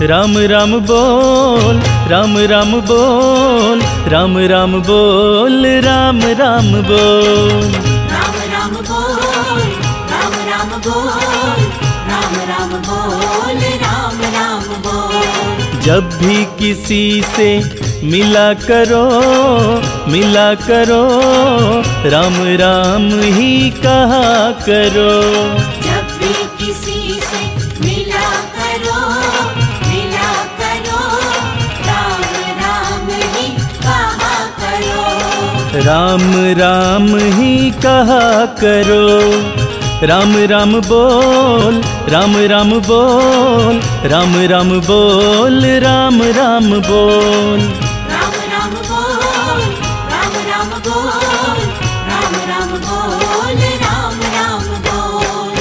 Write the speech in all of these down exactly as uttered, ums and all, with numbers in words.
राम राम बोल, राम राम बोल, राम राम बोल, राम राम बोल, राम राम बोल, राम राम बोल, राम राम बोल, राम राम बोल। जब भी किसी से मिला करो, मिला करो, राम राम ही कहा करो। जब भी किसी से मिला करो, मिला करो, राम राम ही कहा करो। राम राम ही कहा करो। राम राम बोल, राम राम बोल, राम राम बोल, राम राम बोल, राम राम बोल, राम राम बोल, राम राम बोल, राम राम बोल।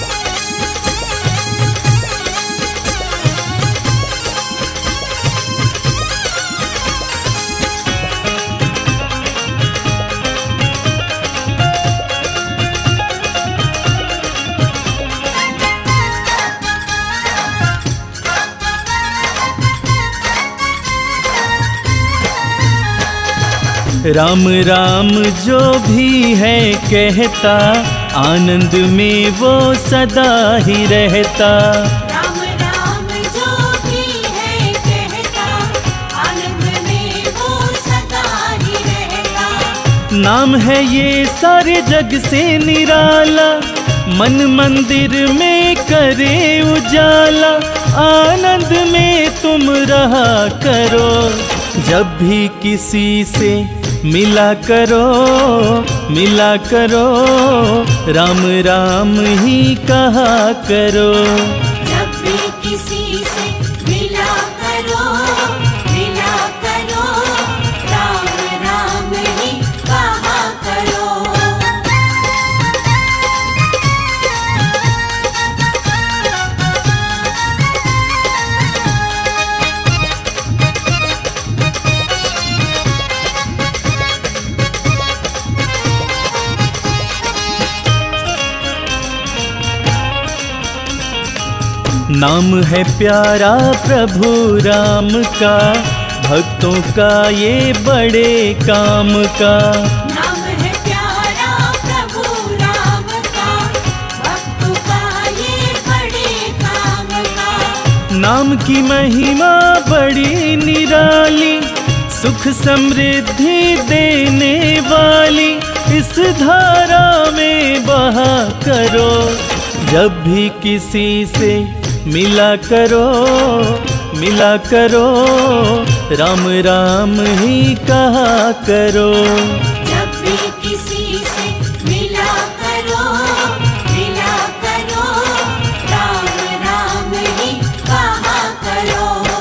राम राम जो भी है कहता, आनंद में वो सदा ही रहता। राम राम जो भी है कहता, आनंद में वो सदा ही रहता। नाम है ये सारे जग से निराला, मन मंदिर में करे उजाला। आनंद में तुम रहा करो, जब भी किसी से मिला करो, मिला करो, राम राम ही कहा करो। जब भी किसी से मिला करो, मिला करो, राम राम ही कहा करो। नाम है प्यारा प्रभु राम का, भक्तों का ये बड़े काम का। नाम है प्यारा प्रभु राम का, भक्तों का ये बड़े काम का। नाम की महिमा बड़ी निराली, सुख समृद्धि देने वाली। इस धारा में बहा करो, जब भी किसी से मिला करो, मिला करो, राम राम ही कहा करो। जब भी किसी से मिला करो, मिला करो, राम राम ही कहा करो।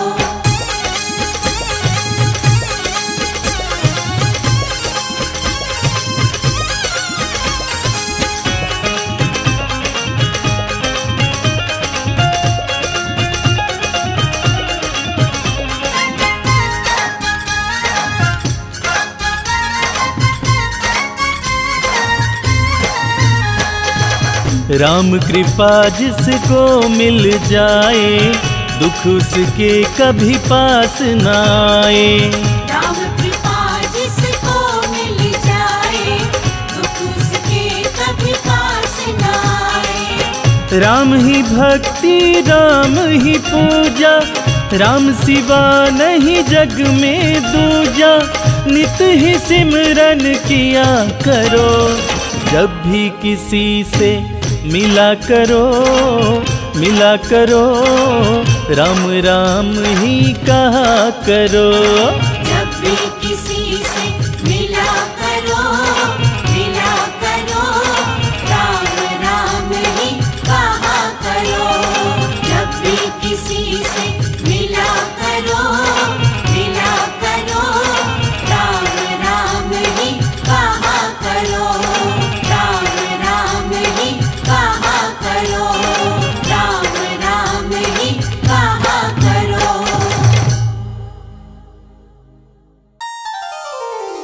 राम कृपा जिसको मिल जाए, दुख उसके कभी पास न आए। राम कृपा जिसको मिल जाए, दुख उसके कभी पास न आए। राम ही भक्ति, राम ही पूजा, राम सिवा नहीं जग में दूजा। नित ही सिमरन किया करो, जब भी किसी से मिला करो, मिला करो, राम राम ही कहा करो। जब भी किसी से मिला करो, मिला करो, राम राम ही कहा करो। जब भी किसी से मिला करो, मिला करो, राम राम ही कहा करो। राम राम ही कहा करो, राम राम ही कहा करो।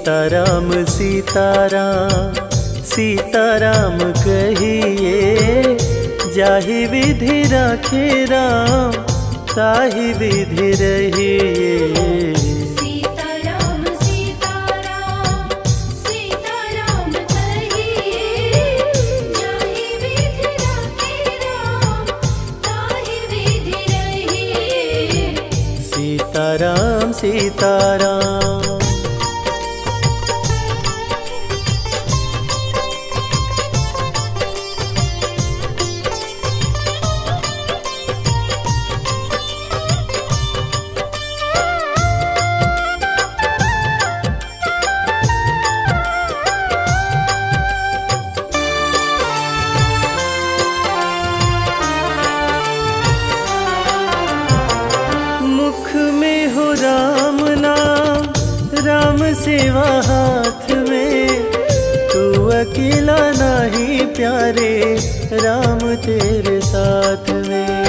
सीताराम सीताराम सीताराम कहिए, जाहि विधि राखे राम ताहि विधि रहिए। सीताराम सीताराम सीताराम कहिए, जाहि विधि राखे राम ताहि विधि रहिए। सीताराम सीताराम। राम नाम राम सेवा हाथ में, तू अकेला नहीं प्यारे राम तेरे साथ में।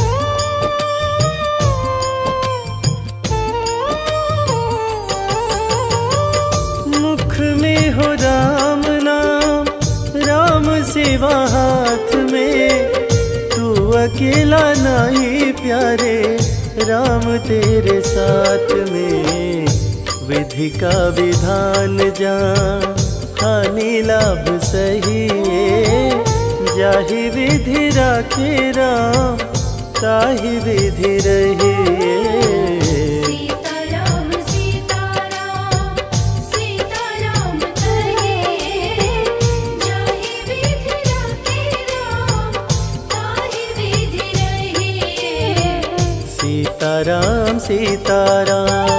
मुख में हो राम नाम राम सेवा हाथ में, तू अकेला नहीं प्यारे राम तेरे साथ में। विधि का विधान जान हानि लाभ सही, जाहि विधि राखे राम ताहि विधि रहिए। सीताराम सीताराम सीताराम कहिए, जाहि विधि राखे राम ताहि विधि रहिए। सीताराम सीताराम।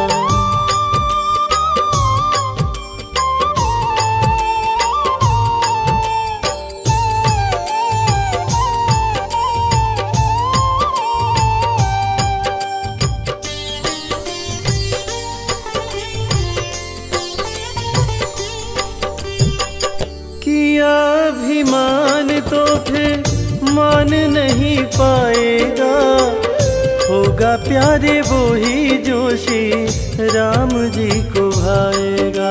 किया अभिमान तो फिर मान नहीं पाएगा, होगा प्यारे वो ही जो श्री राम जी को भाएगा।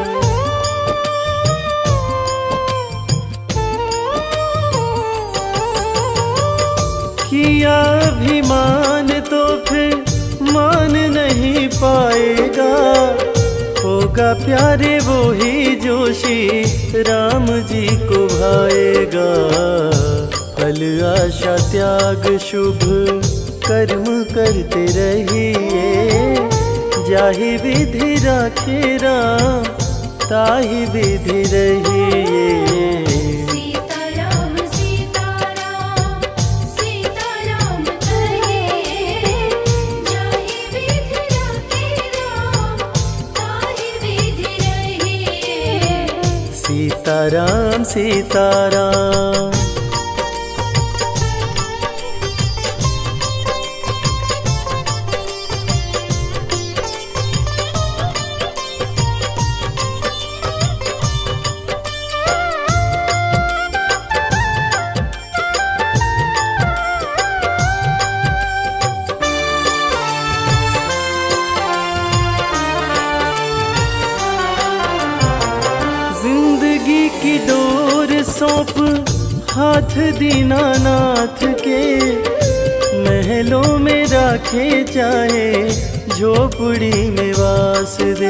किया अभिमान तो फिर मान नहीं पाएगा, होगा प्यारे वो ही जो श्री राम जी को भाएगा। फल आशा त्याग शुभ कर्म करते रहिए, जाहि विधि राखे राम ताहि विधि रहिए। सीताराम सीताराम सीताराम कहिए, जाहि विधि राखे राम ताहि विधि रहिए। सीताराम सीताराम। जिंदगी की डोर सौंप हाथ दीनानाथ के, महलों में राखे चाहे झोपड़ी में वास दे।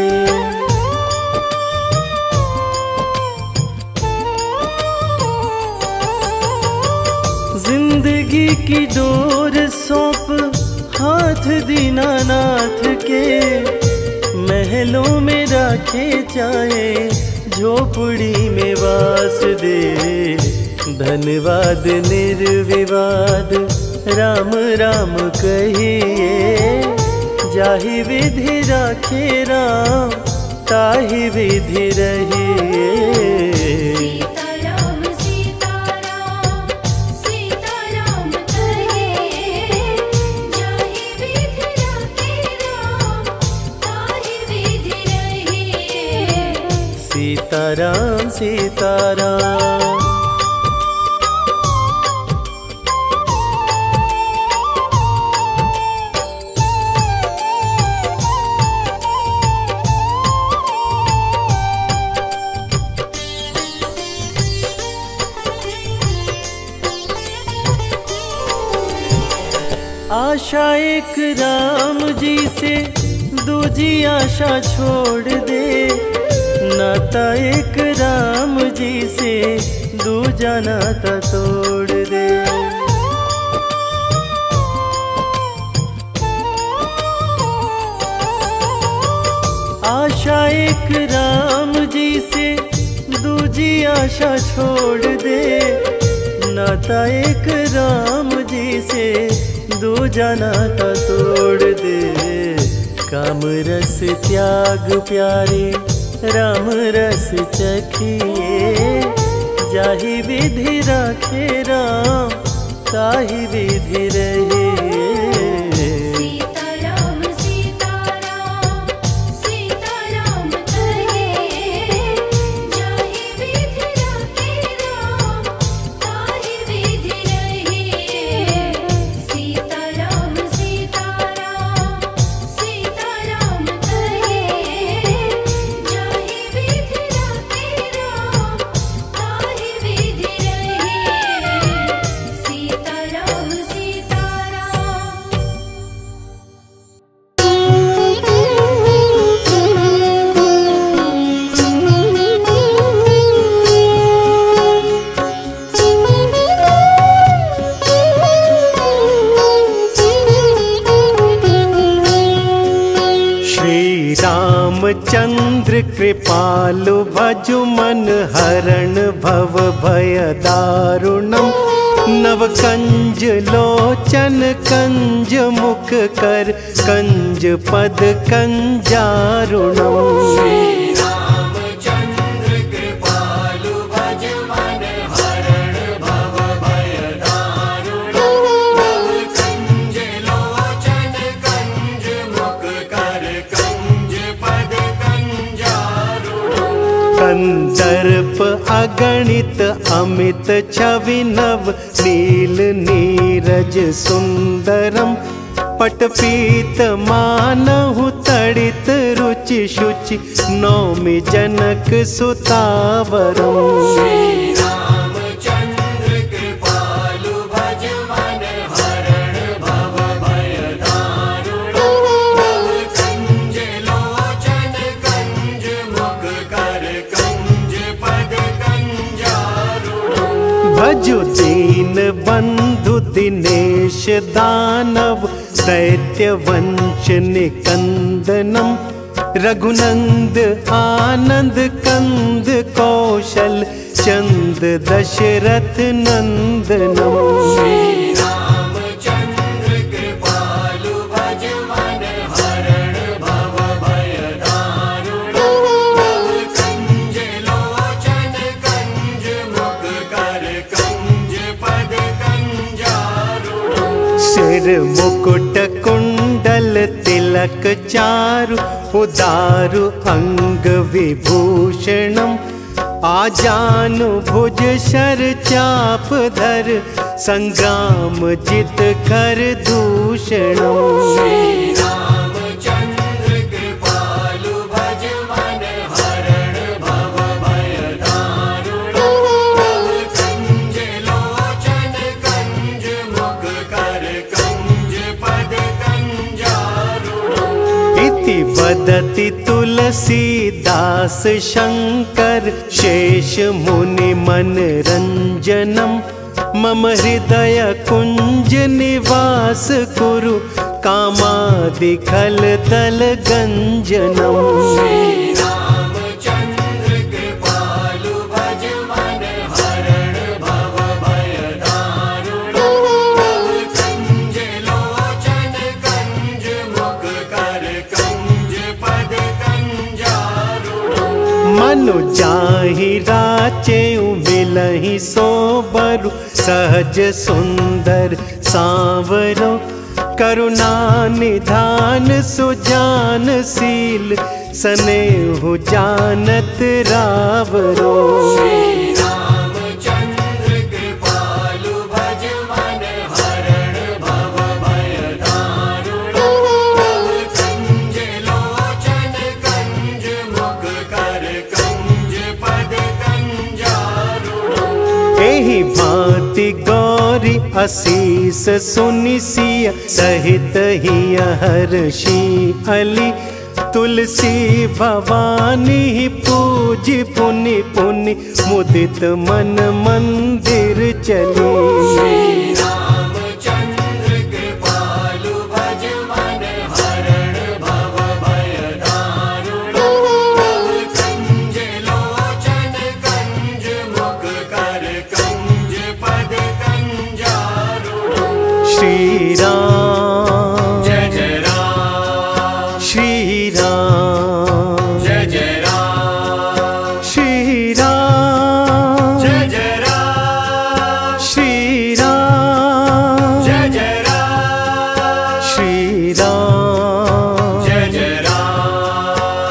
जिंदगी की डोर सौंप हाथ दीनानाथ के, महलों में राखे चाहे झोपड़ी में वास दे। धन्यवाद निर्विवाद राम राम कहिए, जाहि विधि राखे राम ताहि विधि रहिए। सीताराम सीताराम सीताराम कहिए, जाहि विधि राखे राम ताहि विधि रहिए। सीताराम सीताराम। आशा एक राम जी से दूजी आशा छोड़ दे, नाता एक राम जी से दूजा नाता तोड़ दे। आशा एक राम जी से दूजी आशा छोड़ दे, नाता एक राम जी से दूजा नाता तोड़ दे। काम रस त्याग प्यारे राम रस चखिए, जाहि विधि राखे राम ताहि विधि रहिए। चंद्र कृपालु भजु मन हरण भव भय दारुणम। नव कंज लोचन कंज मुख कर कंज पद कंजारुणम। कंदर्प अगणित अमित छवि नव नील नीरज सुंदरम। पटपीत मानहु तड़ित रुचि शुचि नौमि जनक सुतावरम। भजु दीन बंधु दिनेश दानव दैत्य वंश निकंदनम। रघुनंद आनंद कंद कौशल चंद दशरथ नंदनम। सिर मुकुट कुंडल तिलक चारु उदारु अंग विभूषणम। आजानु भुज शर चाप धर संग्राम जित कर दूषणम। वदति तुलसीदास शंकर शेष मुनि मन रंजनम। मम हृदय कुंज निवास कुरु कामादि खल तल गंजनम। मनु जाहि राचे मिलहि सोबरु सहज सुंदर सांवरो। करुणा निधान सुजानशील स्नेहु जानत रावरो। एहि भांति गौरी असीस सुनि सिय सहित ही हर्षि अली तुलसी भवानी पूजी पुनि पुनि मुदित मन मंदिर चली। श्री रामचंद्र कृपालु भज मन हरण भव भय दारुण प्रभु कंज लोचन कंज मुख कर कंज पद कंजारुण। श्री राम जय जय राम श्री राम जय जय राम श्री राम जय जय राम श्री राम जय जय राम श्री राम जय जय राम।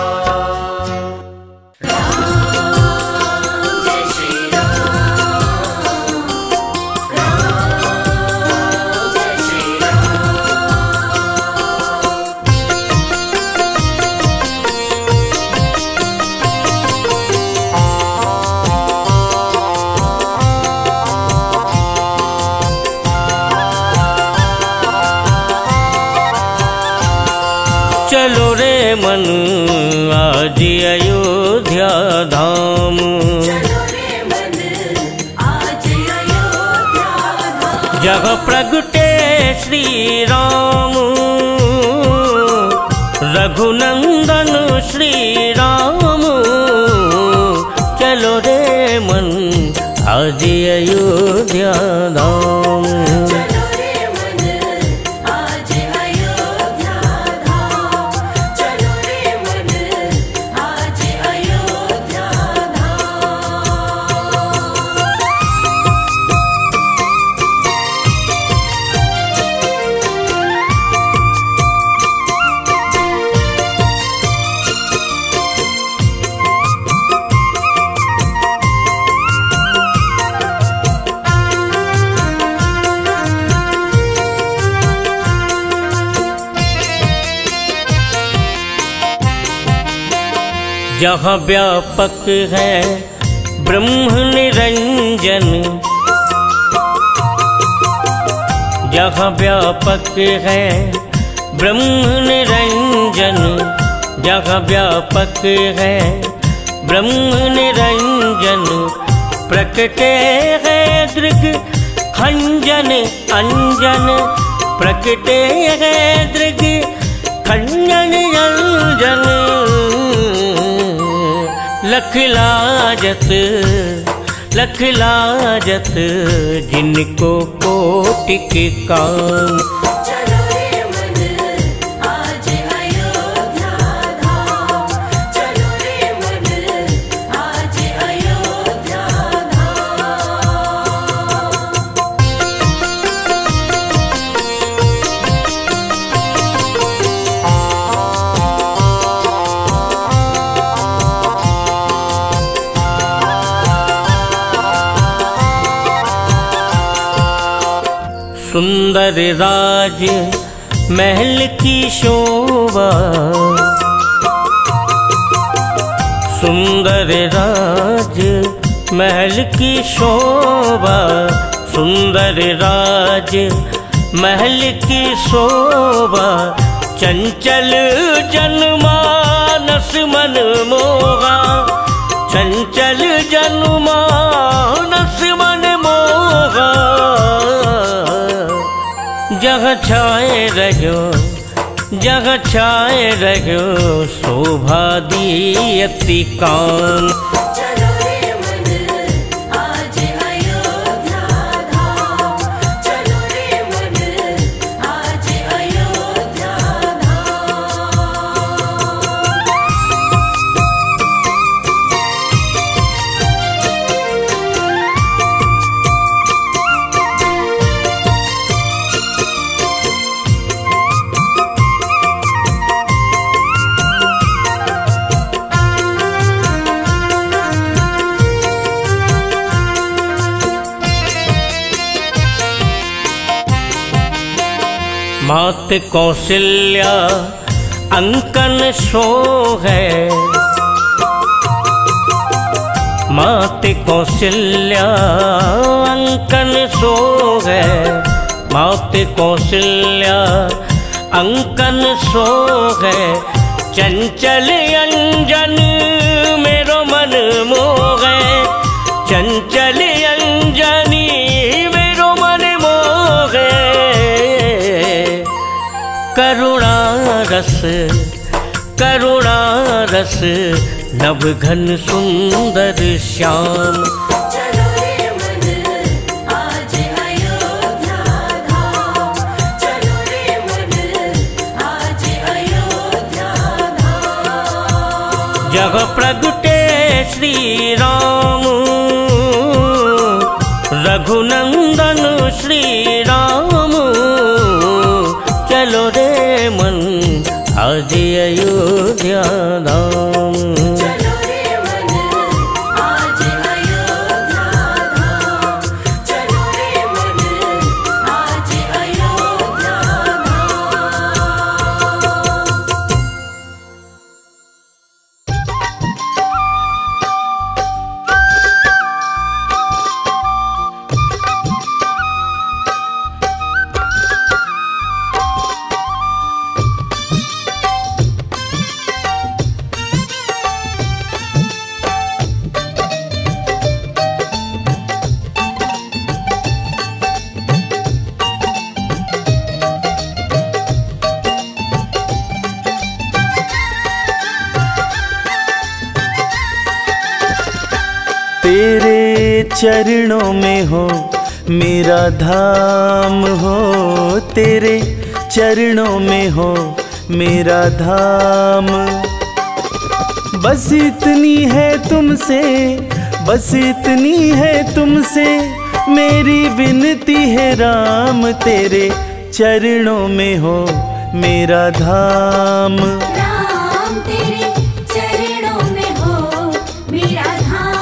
राम जय श्री राम राम जय श्री राम। चलो रे मन आज अयोध्या धाम, चलो रे मन आज अयोध्या धाम। जहाँ प्रगटे श्री राम, रघुनंदन श्री राम। चलो रे मन आज अयोध्या धाम। चलो रे मन आज अयोध्या धाम। चलो रे मन आज अयोध्या धाम। जहाँ व्यापक है ब्रह्म निरंजन, जहाँ व्यापक है ब्रह्म निरंजन, जहाँ व्यापक है ब्रह्म निरंजन। प्रकटे है दृग खंजन अंजन, प्रकटे है दृग खंजन अंजन। लख लाजत लख लाजत जिनको कोटि के काम। चलो रे मन आज अयोध्या धाम। चलो रे मन आज अयोध्या धाम। सुंदर राज महल की शोभा, सुंदर राज महल की शोभा, सुंदर राज महल की शोभा। चंचल जनमानस मन मोहा, चंचल जनमानस मन मोहा। जहाँ छाए रहो जहाँ छाए रहो शोभा दी अति काम। चलो रे मन आज अयोध्या धाम। चलो रे मन आज अयोध्या धाम। मात कौशल्या अंकन सो है, मात कौशल्या अंकन सो है, मात कौशल्या अंकन सोहे, चंचल अंजन मेरो मन मोहे, चंचल अंजनी मेरो मन मोहे। करुणा रस करुणा रस नभ घन सुंदर श्याम। चलो रे मन आज अयोध्या धाम, चलो रे मन आज अयोध्या धाम। जग प्रगटे श्री राम, रघुनंदन श्री राम। चलो रे मन आज अयोध्या धाम। चलो रे मन आज अयोध्या धाम, चलो रे मन आज अयोध्या धाम। तेरे चरणों में हो मेरा धाम हो, तेरे चरणों में हो मेरा धाम। बस इतनी है तुमसे, बस इतनी है तुमसे मेरी विनती है राम, तेरे चरणों में हो मेरा धाम। राम तेरे चरणों में हो मेरा धाम।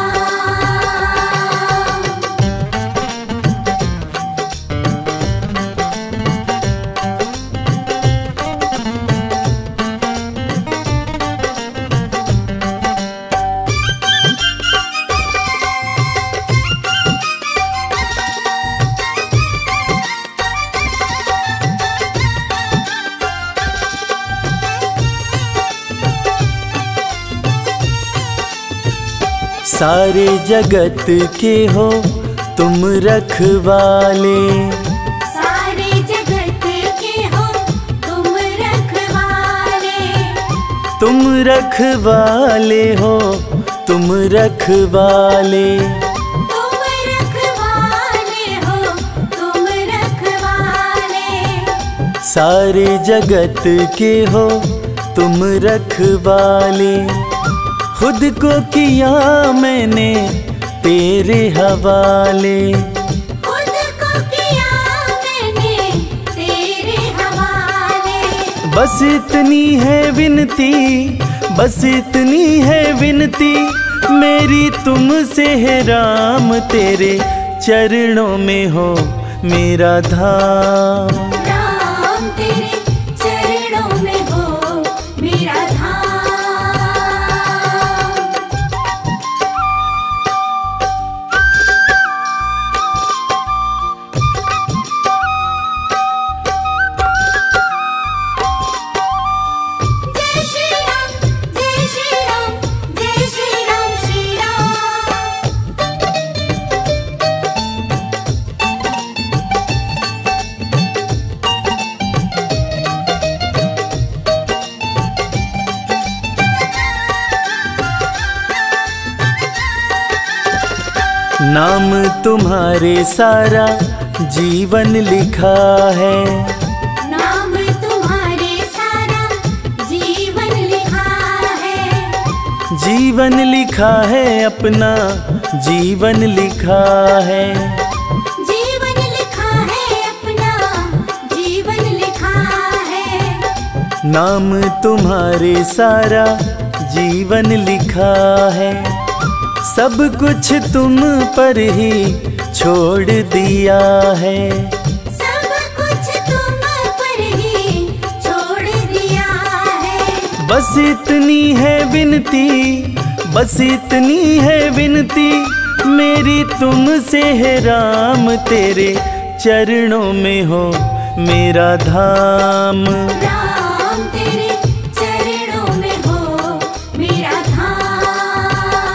सारे जगत के हो तुम रखवाले, सारे जगत के हो तुम रखवाले। तुम रखवाले हो तुम रखवाले। तुम रखवाले हो तुम रखवाले। सारे जगत के हो तुम रखवाले। खुद को किया मैंने तेरे हवाले, खुद को किया मैंने तेरे हवाले। बस इतनी है विनती, बस इतनी है विनती मेरी तुमसे है राम, तेरे चरणों में हो मेरा धाम। राम तेरे चरणों में हो मेरा धाम। जय श्री राम, जय श्री राम, जय श्री राम, श्री राम। नाम तुम्हारे सारा जीवन लिखा है, नाम तुम्हारे सारा जीवन लिखा है। जीवन लिखा है अपना जीवन लिखा है। जीवन लिखा है अपना जीवन लिखा है। नाम तुम्हारे सारा जीवन लिखा है। सब कुछ तुम पर ही छोड़ दिया है, सब कुछ तुम पर ही छोड़ दिया है। बस इतनी है विनती, बस इतनी है विनती मेरी तुमसे है राम, तेरे चरणों में हो मेरा धाम। राम तेरे चरणों में हो मेरा धाम।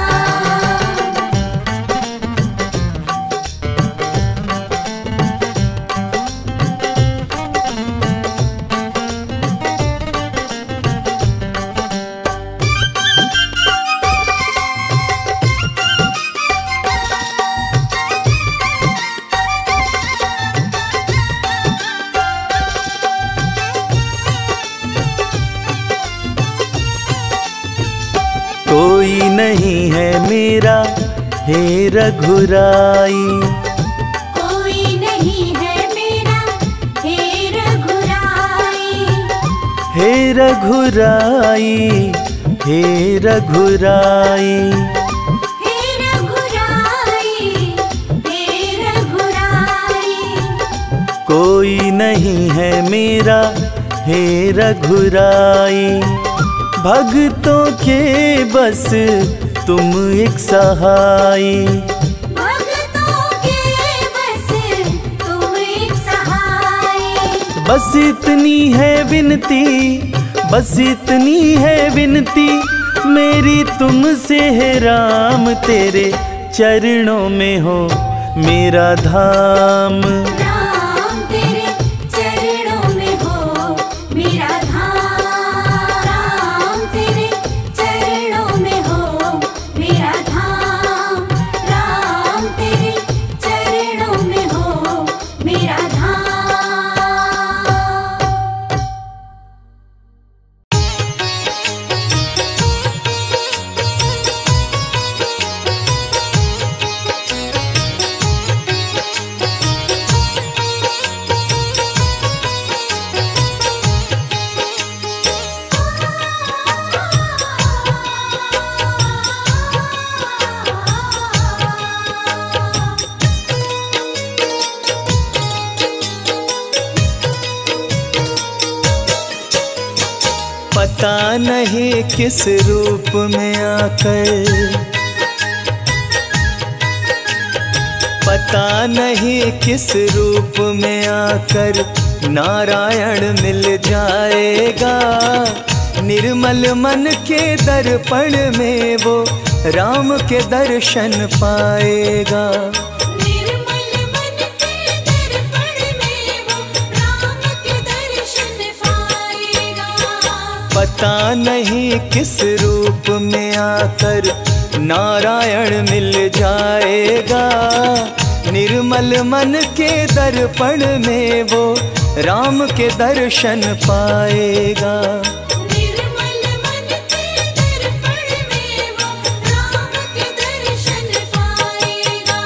कोई नहीं है मेरा हे रघुराई। कोई नहीं है मेरा हे रघुराई। हे रघुराई हे रघुराई। हे रघुराई हे रघुराई। कोई नहीं है मेरा हे रघुराई। भक्तों के बस तुम एक सहाई। भक्तों के बस तुम एक सहाई। बस इतनी है विनती, बस इतनी है विनती मेरी तुमसे है राम। तेरे चरणों में हो मेरा धाम। राम तेरे चरणों में हो मेरा धाम। राम तेरे चरणों में हो मेरा धाम। राम तेरे चरणों में हो मेरा धाम। पता नहीं किस रूप में आकर, पता नहीं किस रूप में आकर नारायण मिल जाएगा। निर्मल मन के दर्पण में वो राम के दर्शन पाएगा। निर्मल मन के दर्पण में वो राम के दर्शन पाएगा। पता नहीं किस रूप में आकर नारायण मिल जाएगा। निर्मल मन के दर्पण में वो राम के दर्शन पाएगा। निर्मल मन के दर्पण में वो राम के दर्शन पाएगा।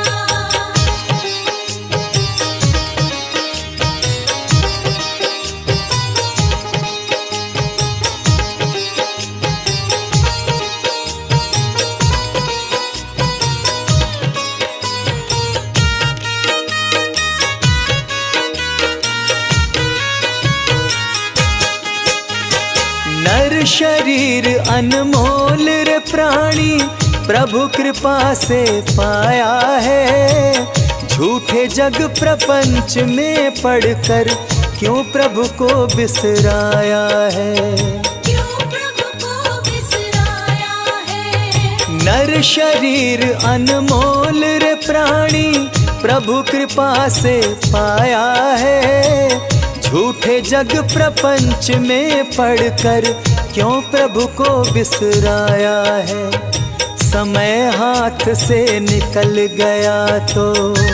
नर शरीर अनमोल रे प्राणी प्रभु कृपा से पाया है। झूठे जग प्रपंच में पड़कर क्यों प्रभु को बिसराया है। क्यों प्रभु को बिसराया है। नर शरीर अनमोल रे प्राणी प्रभु कृपा से पाया है। झूठे जग प्रपंच में पड़कर क्यों प्रभु को बिसराया है। समय हाथ से निकल गया तो,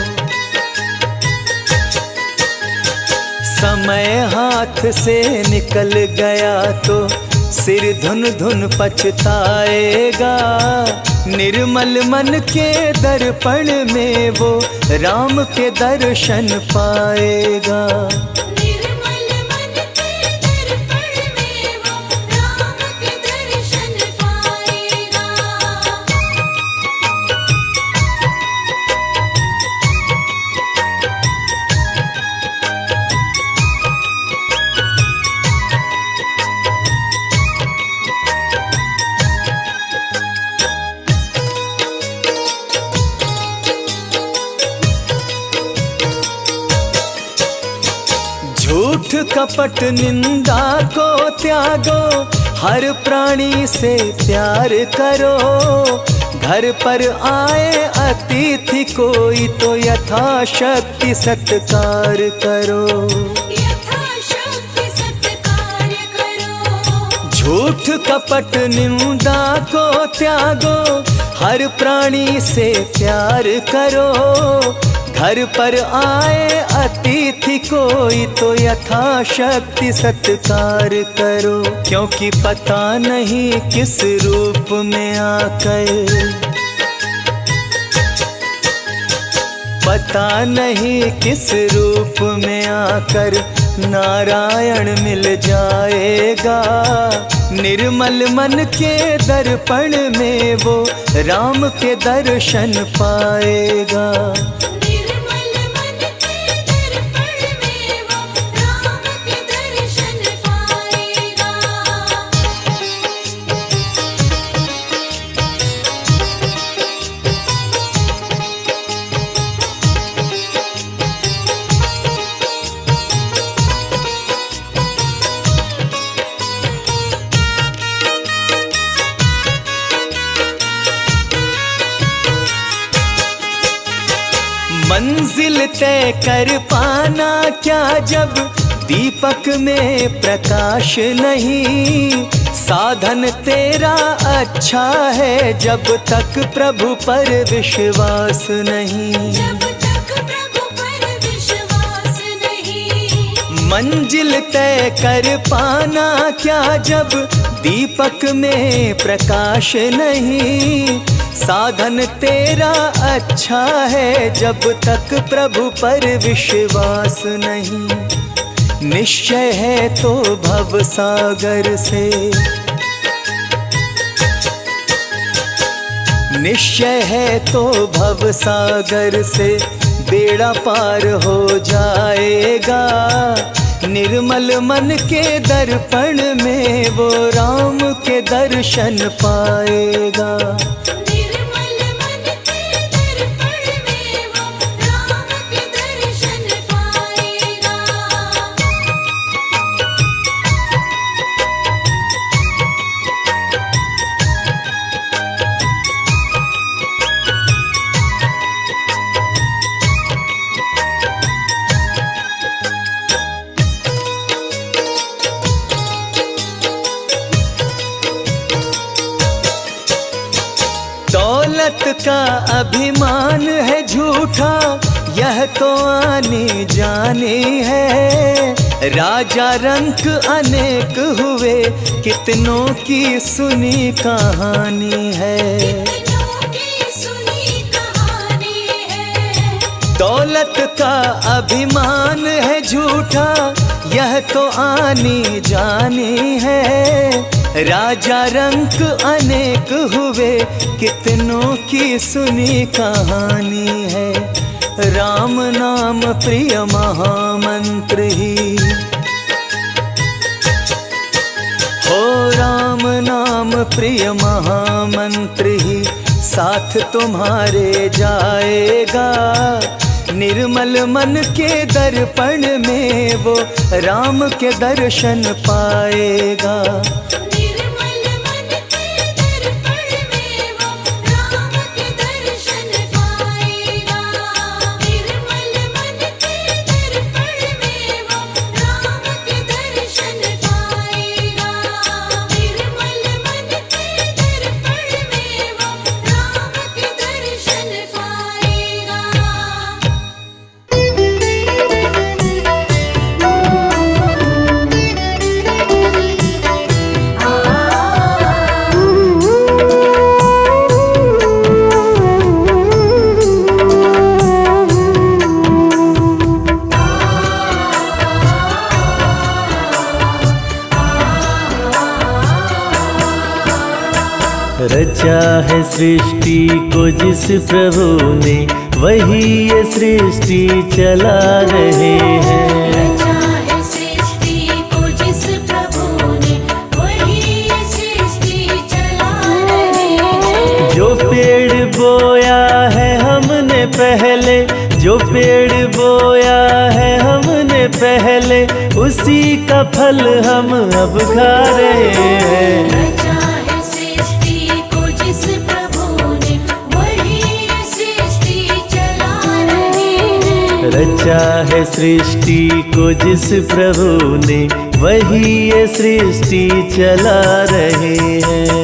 समय हाथ से निकल गया तो सिर धुन धुन पछताएगा। निर्मल मन के दर्पण में वो राम के दर्शन पाएगा। निर्मल मन के दर्पण में वो राम के दर्शन पाएगा। कपट निंदा को त्यागो, हर प्राणी से प्यार करो। घर पर आए अतिथि कोई तो यथाशक्ति सत्कार करो। यथाशक्ति सत्कार करो। झूठ कपट निंदा को त्यागो, हर प्राणी से प्यार करो। घर पर आए अतिथि कोई तो यथाशक्ति सत्कार करो। क्योंकि पता नहीं किस रूप में आकर, पता नहीं किस रूप में आकर नारायण मिल जाएगा। निर्मल मन के दर्पण में वो राम के दर्शन पाएगा। निर्मल मन के दर्पण में वो राम के दर्शन पाएगा। मंजिल तय कर पाना क्या जब दीपक में प्रकाश नहीं। साधन तेरा अच्छा है जब तक प्रभु पर विश्वास नहीं। जब तक प्रभु पर विश्वास नहीं। मंजिल तय कर पाना क्या जब दीपक में प्रकाश नहीं। साधन तेरा अच्छा है जब तक प्रभु पर विश्वास नहीं। निश्चय है तो भव सागर से, निश्चय है तो भव सागर से बेड़ा पार हो जाएगा। निर्मल मन के दर्पण में वो राम के दर्शन पाएगा। निर्मल मन के दर्पण में वो राम के दर्शन पाएगा। दौलत का अभिमान है झूठा, यह तो आने जाने है। राजा रंक अनेक हुए, कितनों की सुनी कहानी है। कितनों की सुनी कहानी है। दौलत का अभिमान है झूठा, यह तो आनी जानी है। राजा रंक अनेक हुए, कितनों की सुनी कहानी है। राम नाम प्रिय महामंत्र ही, हो राम नाम प्रिय महामंत्र ही साथ तुम्हारे जाएगा। निर्मल मन के दर्पण में वो राम के दर्शन पाएगा। निर्मल मन के दर्पण में वो राम के दर्शन पाएगा। निर्मल मन के दर्पण में वो राम के दर्शन पाएगा। निर्मल मन के दर्पण में वो राम के दर्शन पाएगा। रचा है सृष्टि को जिस प्रभु ने, वही ये सृष्टि चला रहे हैं। रचा है सृष्टि को जिस प्रभु ने, वही ये सृष्टि चला रहे हैं। जो पेड़ बोया है हमने पहले, जो पेड़ बोया है हमने पहले, उसी का फल हम अब खा रहे हैं। रचा है सृष्टि को जिस प्रभु ने वही ये सृष्टि चला रहे हैं। रचा है सृष्टि को जिस प्रभु ने वही ये सृष्टि चला रहे हैं।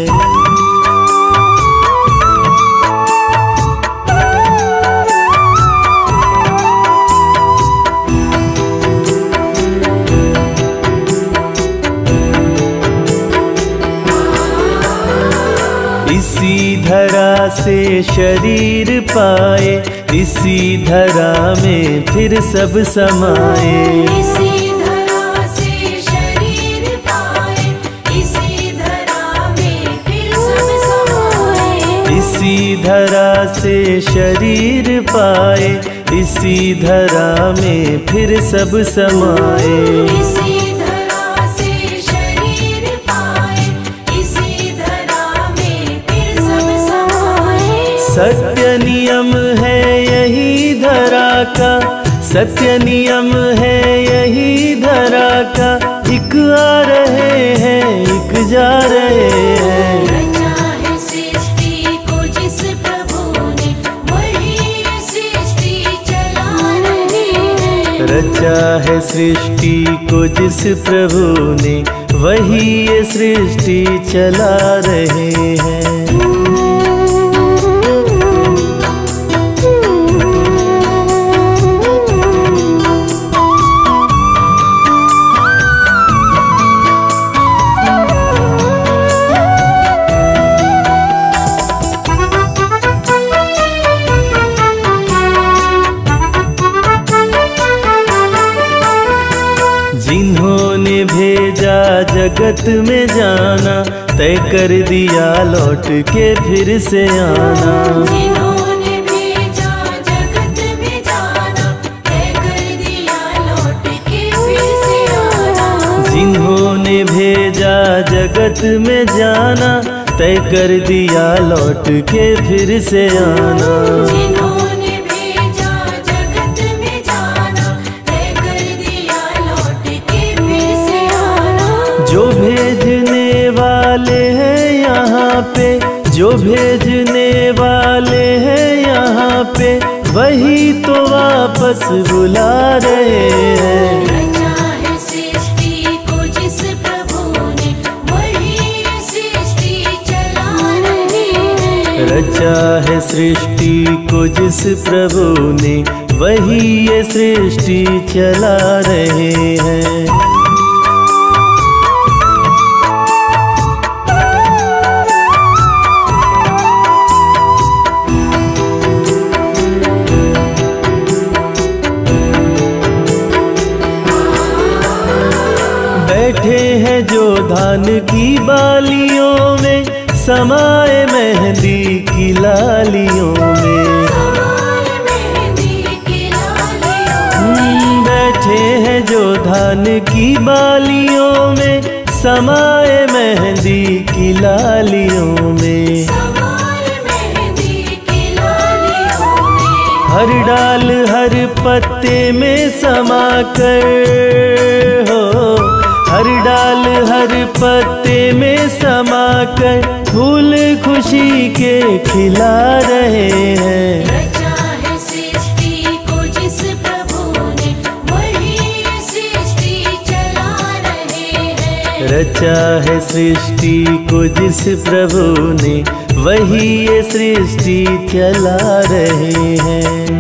इसी धरा से शरीर पाए, इसी धरा में फिर सब समाए। इसी धरा से शरीर पाए, इसी धरा में फिर सब समाए। इसी धरा से शरीर पाए, इसी धरा में फिर सब समाए। इसी धरा से शरीर पाए, इसी धरा में फिर सब समाए। सत्य नियम है यही धरा का, सत्य नियम है यही धरा का। एक आ रहे हैं, एक जा रहे हैं। रचा है सृष्टि को जिस प्रभु ने वही ये सृष्टि चला रहे हैं। रचा है सृष्टि को जिस प्रभु ने वही ये सृष्टि चला रहे हैं। जिन्होंने भेजा जगत में जाना, तय कर दिया लौट के फिर से आना। जिन्होंने भेजा जगत में जाना, तय कर दिया लौट के फिर से आना। जिन्होंने भेजा जगत में जाना, तय कर दिया लौट के फिर से आना। जिन्होंने भेजा जगत में जाना, तय कर दिया लौट के फिर से आना। जो भेजने वाले हैं यहाँ पे, जो भेजने वाले हैं यहाँ पे, वही तो वापस बुला रहे हैं। रचा है सृष्टि को जिस प्रभु ने वही ये सृष्टि चला रहे हैं। रचा है सृष्टि को जिस प्रभु ने वही ये सृष्टि चला रहे हैं। बैठे हैं जो धान की बालियों में, समाए मेहंदी की लालियों में। समाए मेहंदी की लालियों हम्म, बैठे हैं जो धान की बालियों में, समाए मेहंदी की लालियों में। समाए मेहंदी की लालियों में। हर डाल हर पत्ते में समा कर हो, हर डाल हर पत्ते में समा कर फूल खुशी के खिला रहे हैं। रचा है सृष्टि को जिस प्रभु ने वही ये सृष्टि चला रहे हैं। रचा है सृष्टि को जिस प्रभु ने वही ये सृष्टि चला रहे हैं।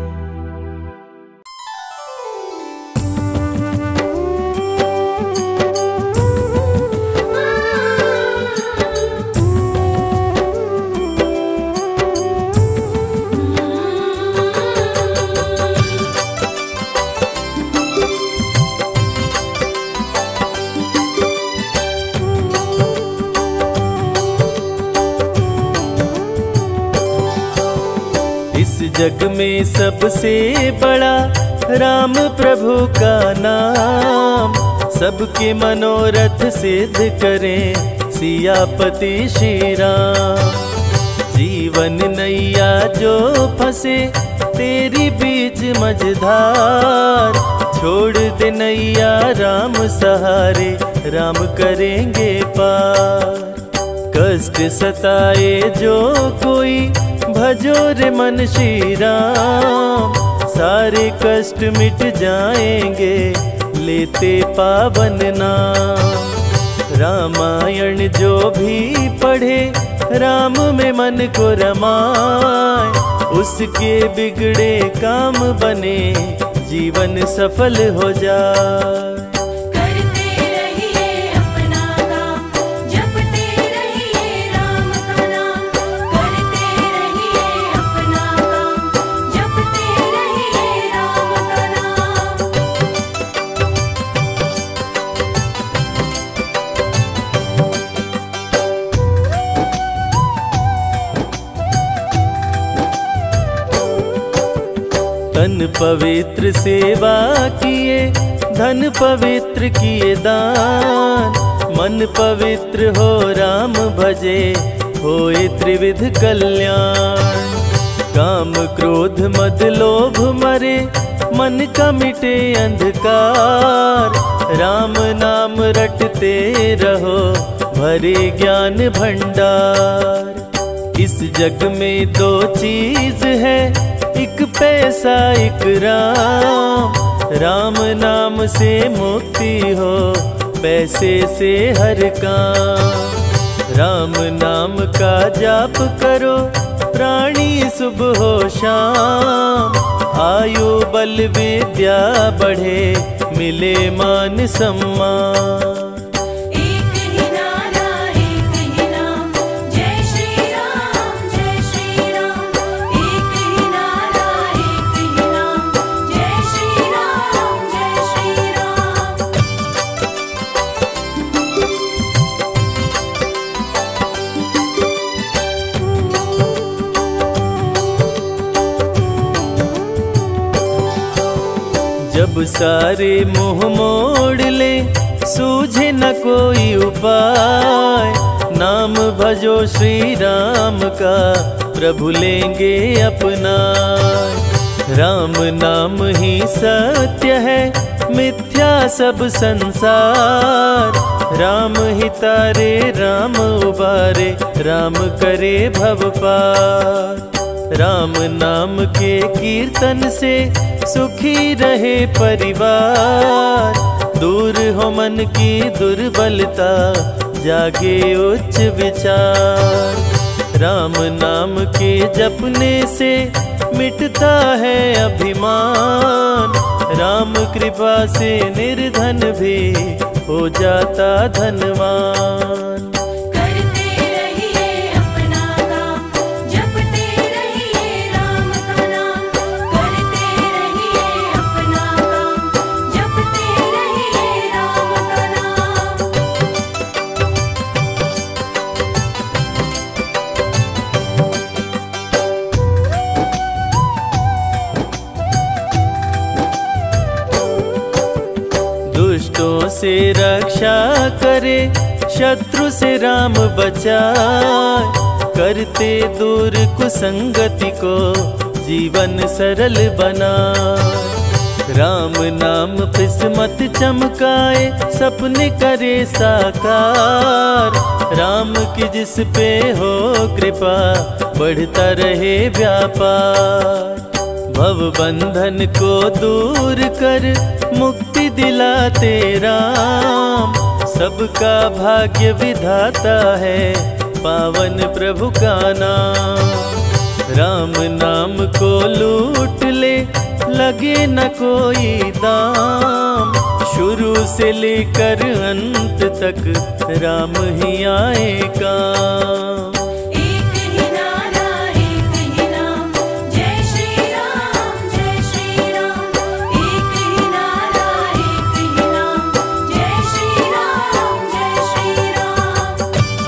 जग में सबसे बड़ा राम प्रभु का नाम, सबके मनोरथ सिद्ध करें सियापति श्री राम। जीवन नैया जो फंसे तेरी बीच मझधार, छोड़ दे नैया राम सहारे, राम करेंगे पार। कष्ट सताए जो कोई भजो रे मन श्री राम, सारे कष्ट मिट जाएंगे लेते पावन नाम। रामायण जो भी पढ़े राम में मन को रमाए, उसके बिगड़े काम बने जीवन सफल हो जाए। करते रहिए अपना काम, जपते रहिए राम का नाम। करते रहिए अपना काम, जपते रहिए राम का नाम। तन पवित्र सेवा किए, धन पवित्र किए दान। मन पवित्र हो राम भजे, होए त्रिविध कल्याण। काम क्रोध मद लोभ मरे, मन का मिटे अंधकार। राम नाम रटते रहो, भरे ज्ञान भंडार। इस जग में दो चीज है, एक पैसा एक राम। राम नाम से मुक्ति हो, पैसे से हर काम। राम नाम का जाप करो, प्राणी सुबह हो शाम। आयु बल विद्या बढ़े, मिले मान सम्मान। एक ही नारा एक ही नाम, जय श्री राम जय श्री राम। एक ही नारा एक ही नाम, जय श्री राम जय श्री राम। जब सारे मोह मोड़ ले, सूझे न कोई उपाय। नाम भजो श्री राम का, प्रभु लेंगे अपना। राम नाम ही सत्य है, मिथ्या सब संसार। राम ही तारे राम उबारे, राम करे भव पार। राम नाम के कीर्तन से सुखी रहे परिवार। दूर हो मन की दुर्बलता, जागे उच्च विचार। राम नाम के जपने से मिटता है अभिमान। राम कृपा से निर्धन भी हो जाता धनवान। करते रहिए अपना काम, जपते रहिए राम का नाम। करते रहिए अपना काम, जपते रहिए राम का नाम। दुष्टों से रक्षा करे, शत्रु से राम बचाए। करते दूर कुसंगति को, जीवन सरल बनाए। राम नाम किस्मत चमकाए, सपने करे साकार। राम की जिस पे हो कृपा, बढ़ता रहे व्यापार। भव बंधन को दूर कर, मुक्ति दिलाते राम। सबका भाग्य विधाता है, पावन प्रभु का नाम। राम नाम को लूट ले, लगे न कोई दाम। शुरू से लेकर अंत तक, राम ही आए काम। एक ही नारा एक ही नाम, जय श्री राम जय श्री राम। एक ही नारा एक ही नाम, जय श्री राम जय श्री राम।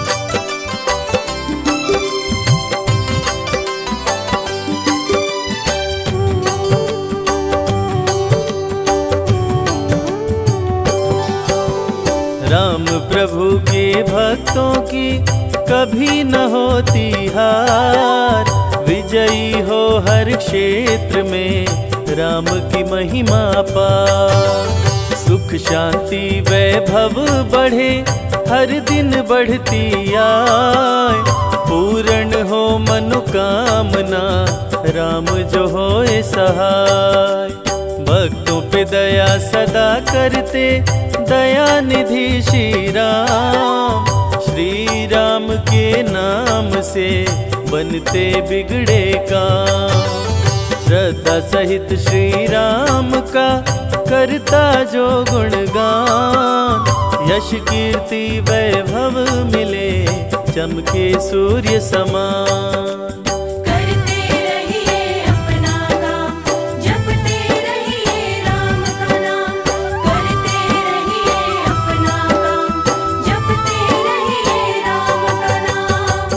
राम प्रभु के भक्तों की कभी न होती हार। विजयी हो हर क्षेत्र में, राम की महिमा पार। सुख शांति वैभव बढ़े हर दिन बढ़ती आए, पूर्ण हो मनोकामना राम जो होए सहाय। भक्तों पे दया सदा करते दया निधि श्री राम, श्री राम के नाम से बनते बिगड़े काम। श्रद्धा सहित श्री राम का करता जो गुणगान, यश कीर्ति वैभव मिले चमके सूर्य समान। करते रहिए अपना काम, जपते रहिए राम का नाम। करते रहिए अपना काम, जपते रहिए राम का नाम।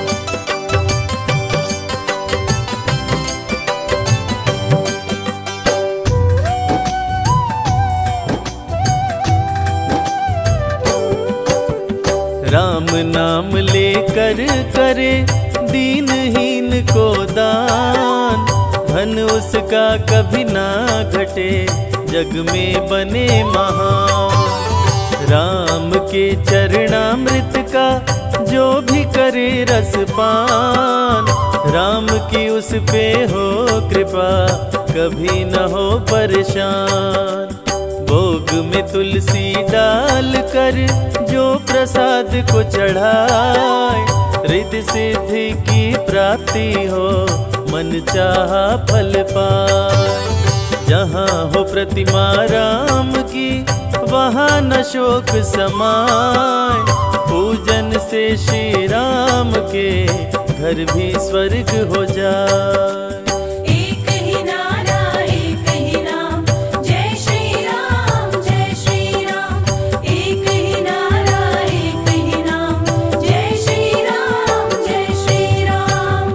राम नाम लेकर करे दीनहीन को दान, धन उसका कभी ना घटे जग में बने महान। राम के चरणामृत का जो भी करे रसपान, राम की उस पे हो कृपा कभी न हो परेशान। भोग में तुलसी डाल कर जो प्रसाद को चढ़ाए, रिद्धि सिद्धि की प्राप्ति हो मन चाहा फल पाए। जहाँ हो प्रतिमा राम की वहाँ न शोक समाए, पूजन से श्री राम के घर भी स्वर्ग हो जाए। एक ही नारा एक ही नाम, जय श्री राम जय श्री राम। एक ही नारा एक ही नाम, जय श्री राम जय श्री राम।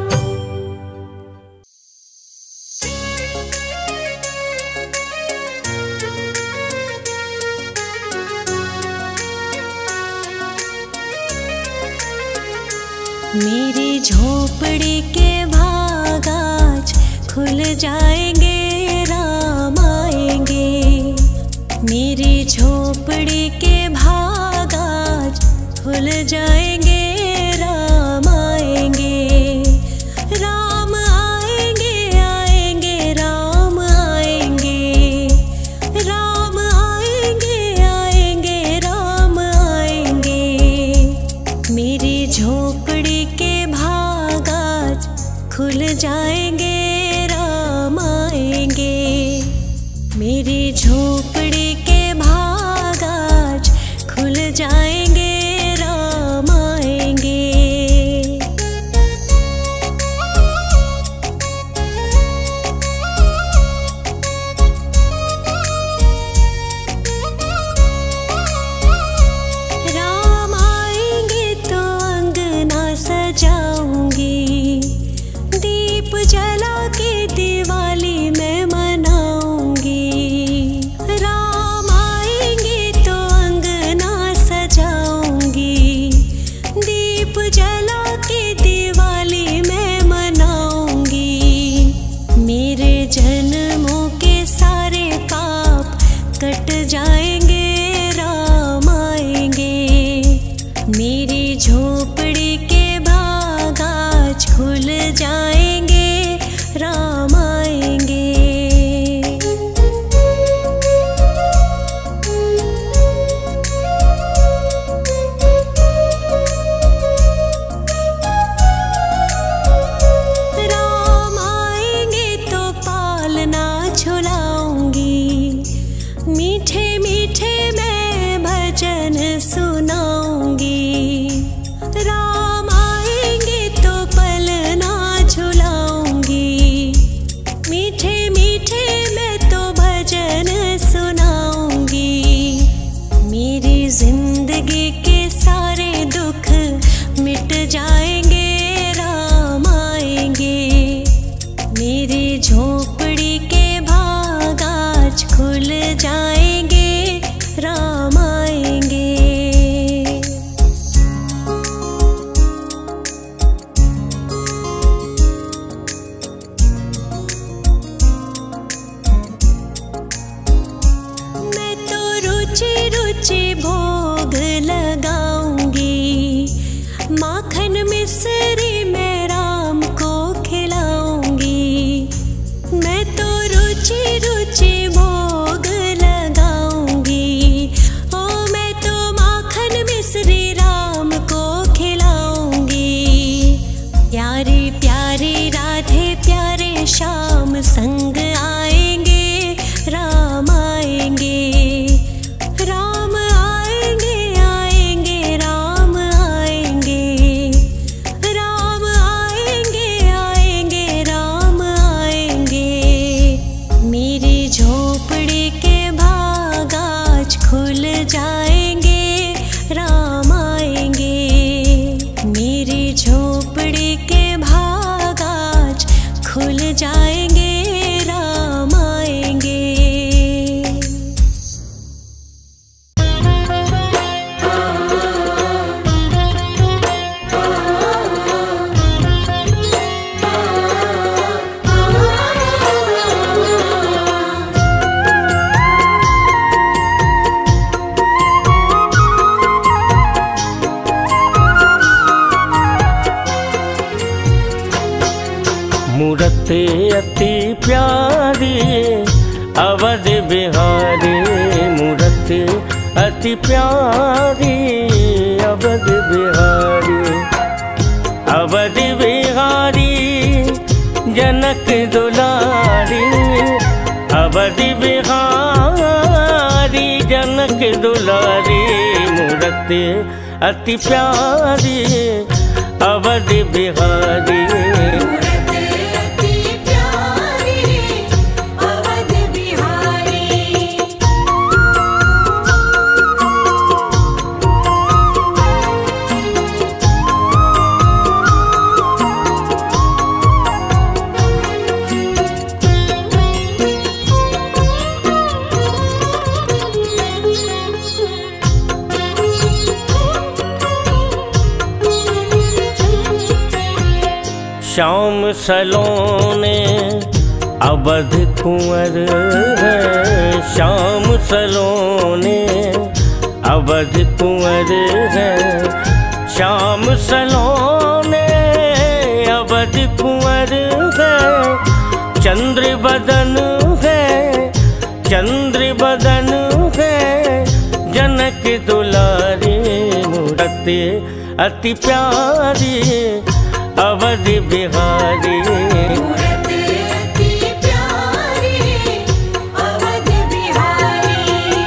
मेरी झोपड़ी के भाग आज खुल जाएंगे, राम आएंगे। मेरी झोपड़ी के भाग आज खुल जाएंगे, राम आएंगे। राम आएंगे आएंगे राम आएंगे, राम आएंगे आएंगे राम आएंगे। मेरी झोपड़ी के भाग आज खुल जाएंगे, राम आएंगे। मेरी झोपड़ी के भाग आज खुल जाएंगे, राम आएंगे। राम आएंगे तो अंगना सजाऊंगी, दीप जला के दिवाली मैं मनाऊंगी। राम आएंगे तो अंगना सजाऊंगी, दीप जला के दिवाली मैं मनाऊंगी। मेरे जन्मों के सारे पाप कट जाएंगे, राम आएंगे। मेरी झोपड़ी के भाग आज खुल जाएंगे, राम आएंगे। राम आएंगे तो पालना झुलाऊंगी, मीठे मीठे मैं भजन सुनाऊंगी। मूरत अति प्यारी अवध बिहारी, मूरत अति प्यारी अवध बिहारी। अवध बिहारी जनक दुलारी, अवध बिहारी जनक दुलारी, मूरत अति प्यारी अवध बिहारी। मूरत अति प्यारी अवध बिहारी। श्याम सलोने अवध कुंवर है, श्याम सलोने अवध कुंवर है, श्याम सलोने अवध कुंवर है। चंद्र बदन है, चंद्र बदन है जनक दुलारी, मूरत अति प्यारी अवध बिहारी। मूरत अति प्यारी अवध बिहारी।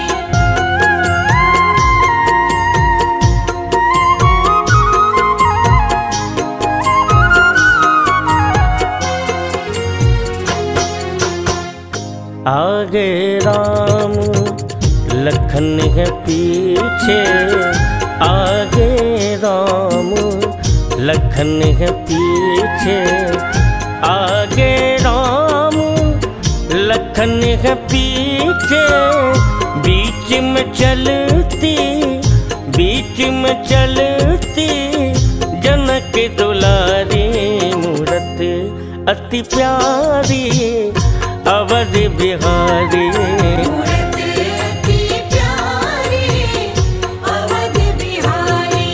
आगे राम लखन है पीछे, आगे राम लखन है पीछे, आगे राम लखन है पीछे। बीच में चलती, बीच में चलती जनक दुलारी, मूरत अति प्यारी अवध बिहारी। मूरत अति प्यारी अवध बिहारी।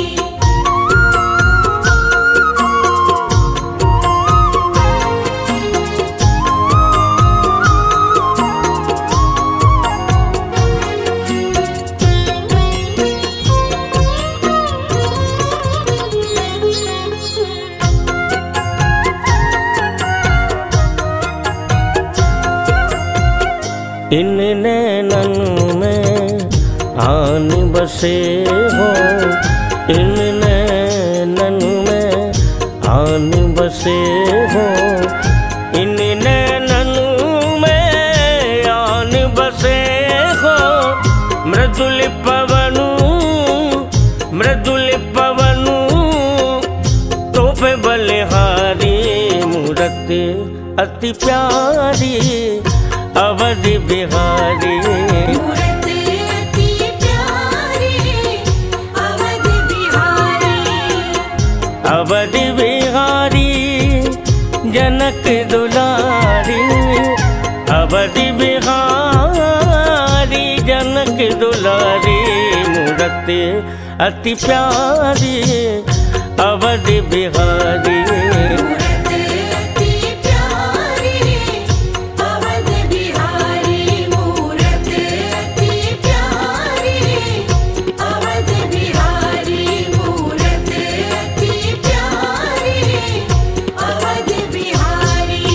इन नैनन में आन बसे हो, इन नैनन में आन बसे हो, इन नैनन में आन बसे हो। मृदुल पवनु, मृदुल पवनु तोप बलिहारी, मूरत अति प्यारी अवध बिहारी। मूरत अति प्यारी अवध बिहारी। अवध बिहारी जनक दुलारी, अवध बिहारी जनक दुलारी, मूरत अति प्यारी अवध बिहारी। मूरत अति प्यारी अवध बिहारी। मूरत अति प्यारी अवध बिहारी। मूरत अति प्यारी अवध बिहारी।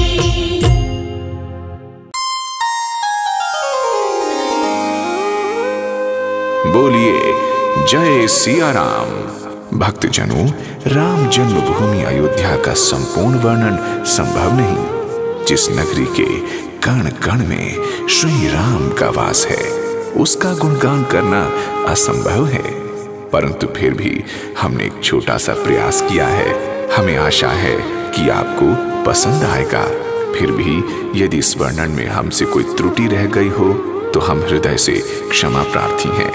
बोलिए जय सिया राम। भक्तजनों, राम जन्मभूमि अयोध्या का संपूर्ण वर्णन संभव नहीं। जिस नगरी के कण कण में श्री राम का वास है, उसका गुणगान करना असंभव है, परंतु फिर भी हमने एक छोटा सा प्रयास किया है। हमें आशा है कि आपको पसंद आएगा। फिर भी यदि इस वर्णन में हमसे कोई त्रुटि रह गई हो तो हम हृदय से क्षमा प्रार्थी हैं।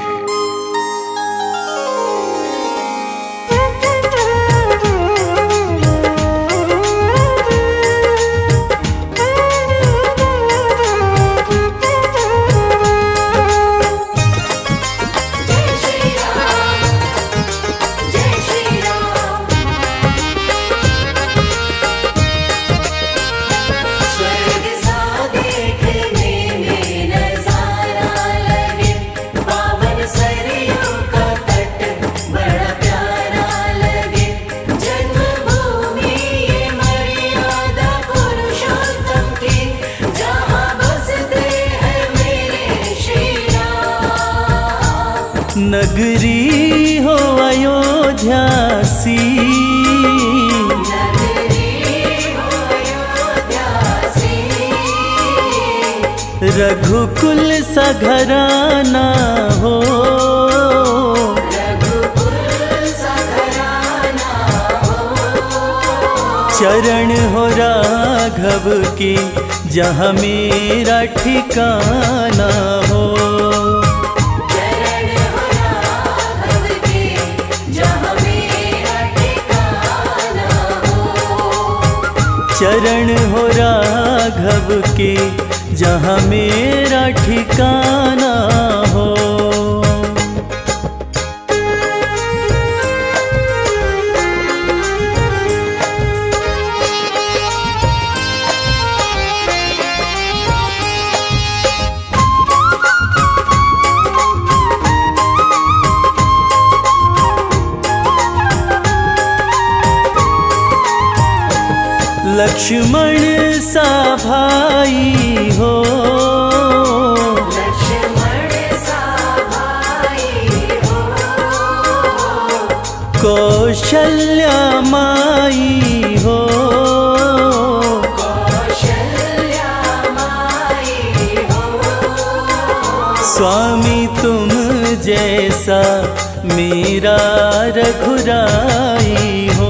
अयोध्यासी रघुकुल सा घराना हो, चरण हो राघव के जहाँ मेरा ठिकाना हो। चरण हो राघव के जहाँ मेरा ठिकाना हो। चरण हो राघव के जहाँ मेरा ठिकाना हो। लक्ष्मण सा भाई हो, लक्ष्मण सा भाई हो। कौशल्या माई हो, कौशल्या माई हो। स्वामी तुम जैसा मेरा रघुराई हो।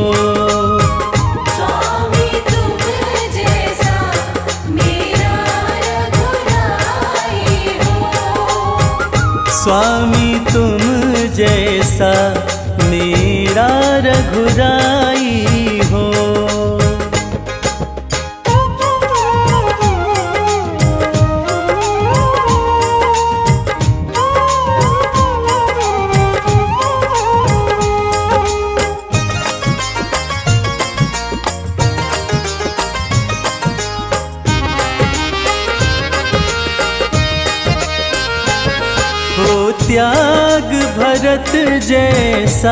स्वामी तुम जैसा मेरा रघुराई हो। हो त्याग भरत जैसा,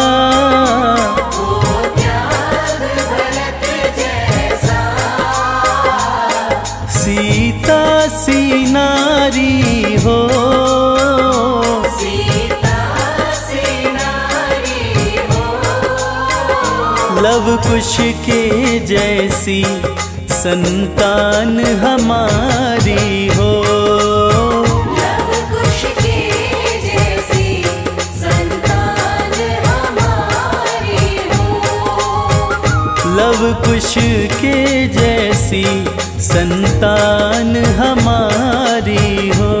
हो त्याग भरत जैसा। सीता सी नारी हो, सीता सी नारी हो। लव कुश के जैसी संतान हमारी हो। लव कुश के जैसी संतान हमारी हो।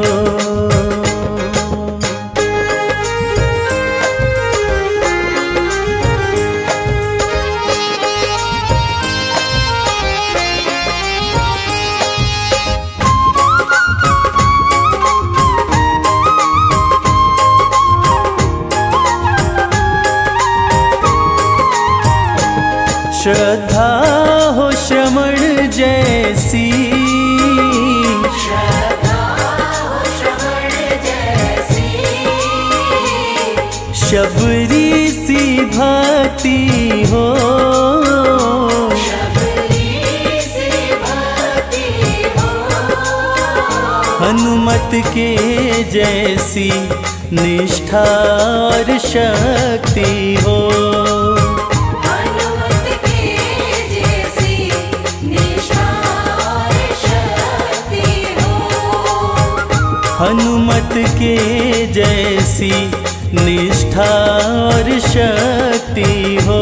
श्रद्धा हो श्रवण जैसी, श्रद्धा हो श्रवण जैसी। शबरी सी भक्ति हो, शबरी सी भक्ति हो। हनुमत के जैसी निष्ठा और शक्ति हो। हनुमत के जैसी निष्ठा और शक्ति हो।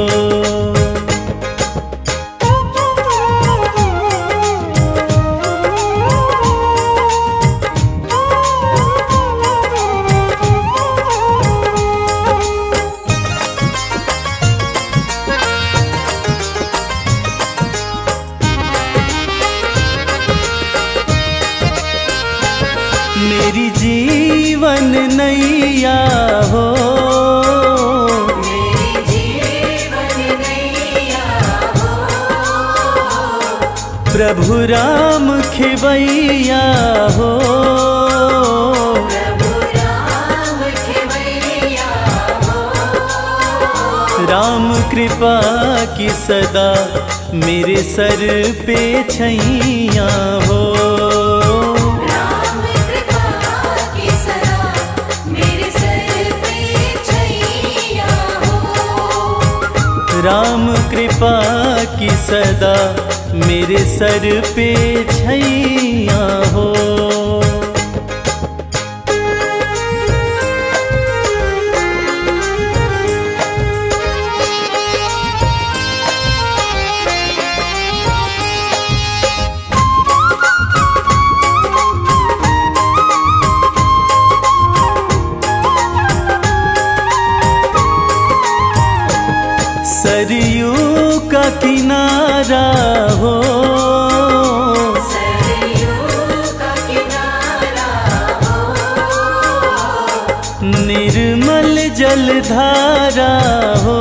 मेरी जीवन नैया हो, मेरी जीवन नैया हो। प्रभु राम खेवैया हो, प्रभु राम खेवैया हो। राम कृपा की सदा मेरे सर पे छैया हो। राम कृपा की सदा मेरे सर पे छैया हो। सरयू का किनारा हो, सरयू का किनारा हो, निर्मल जलधारा हो,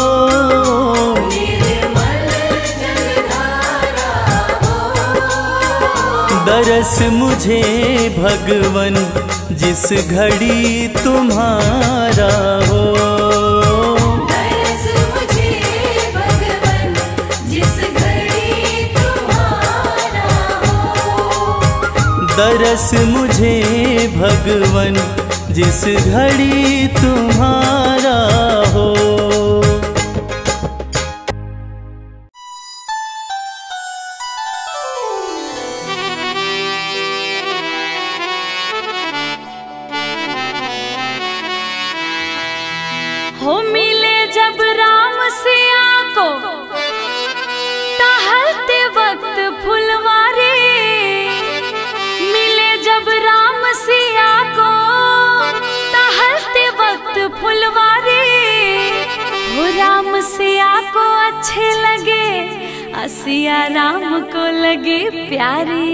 निर्मल जलधारा हो, दरस मुझे भगवन जिस घड़ी तुम्हारा हो। दरस मुझे भगवन जिस घड़ी तुम्हारा हो, दरस मुझे भगवन जिस घड़ी तुम्हारा हो। हो मिले जब राम सिया को टहलते वक्त फुलवारी, मिले जब राम सिया को टहलते वक्त फुलवारी, हो राम सिया को अच्छे लगे, सिया राम को लगे प्यारी।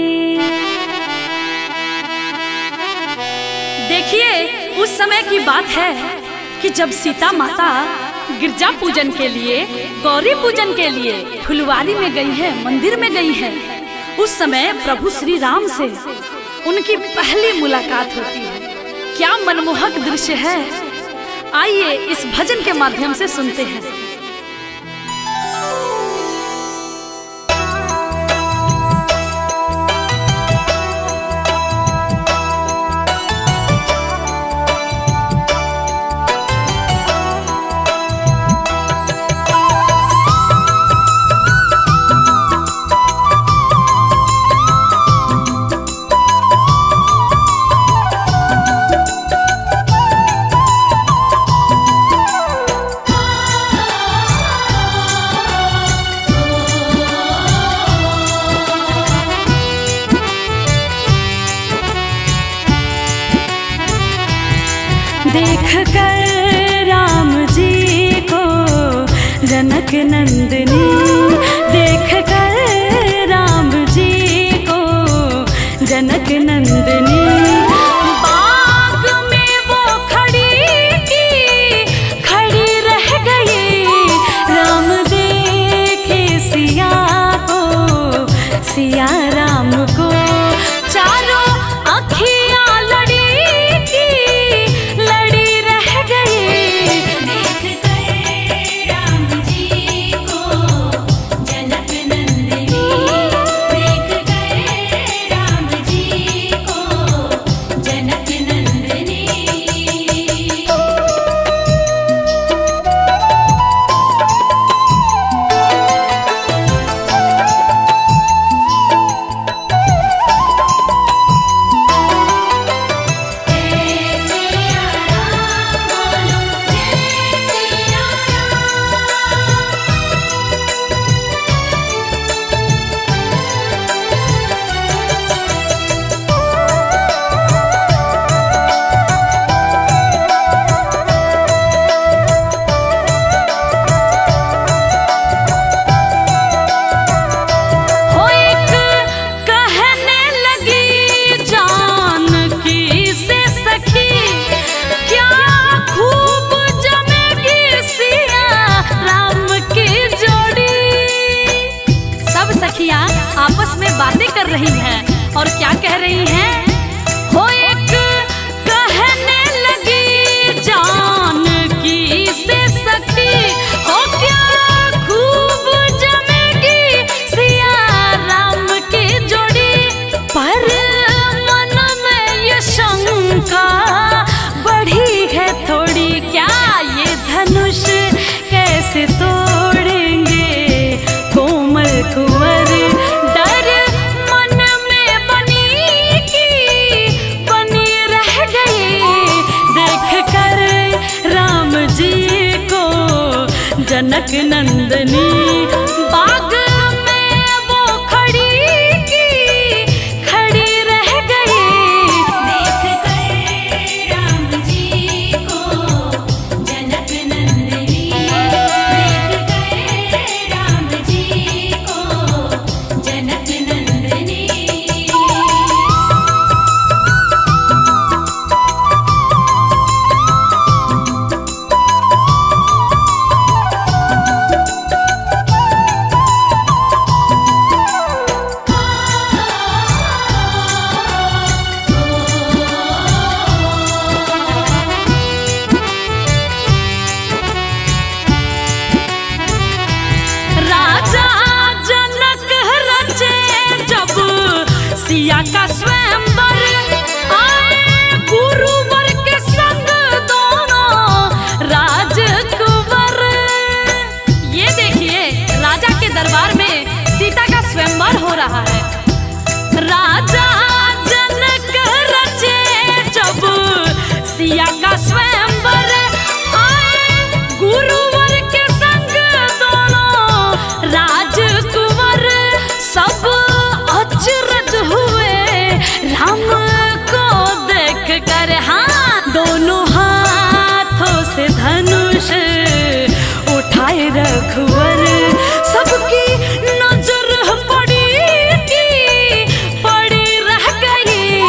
देखिए उस समय की बात है कि जब सीता माता गिरजा पूजन के लिए, गौरी पूजन के लिए फुलवारी में गई है, मंदिर में गई है। उस समय प्रभु श्री राम से उनकी पहली मुलाकात होती है। क्या मनमोहक दृश्य है, आइए इस भजन के माध्यम से सुनते हैं। देख कर राम जी को जनक नंदनी, देख कर राम जी को जनक नंदनी, बाग में वो खड़ी की खड़ी रह गई, राम देखे सिया को, सिया राम को, चारों अखियां लड़ी की लड़ी रह गई। देख कर राम जी को जनक नंदिनी, देख कर राम जी को जनक नंदिनी। हो एक कहने लगी जानकी से सखी, क्या खूब जमेगी सिया राम की जोड़ी। सब सखियां आपस में बातें कर रही हैं और क्या कह रही हैं। हो एक कहने लगी जानकी से सखी, हो क्या खूब जमेगी सिया राम की जोड़ी। पर मन में ये शंका बढ़ी है थोड़ी, क्या ये धनुष कैसे तो जनक नंदनी बाग में वो खड़ी की खड़ी रह गई। देख कर राम जी को जनक नंदनी, देख कर राम जी को जनक नंदनी। राजा जनक रचे जब सिया का स्वयंवर, आए गुरुवर के संग दोनों राजकुंवर। ये देखिए राजा के दरबार में सीता का स्वयंवर हो रहा है। राजा जनक रचे जब सिया का स्वयंवर, आए गुरुवर के संग दोनों राजकुंवर। सब अचरज हुए राम को देख कर, हाँ दोनों हाथों से धनुष उठाए रघुवर। सबकी नजर पड़ी की पड़ी रह गई,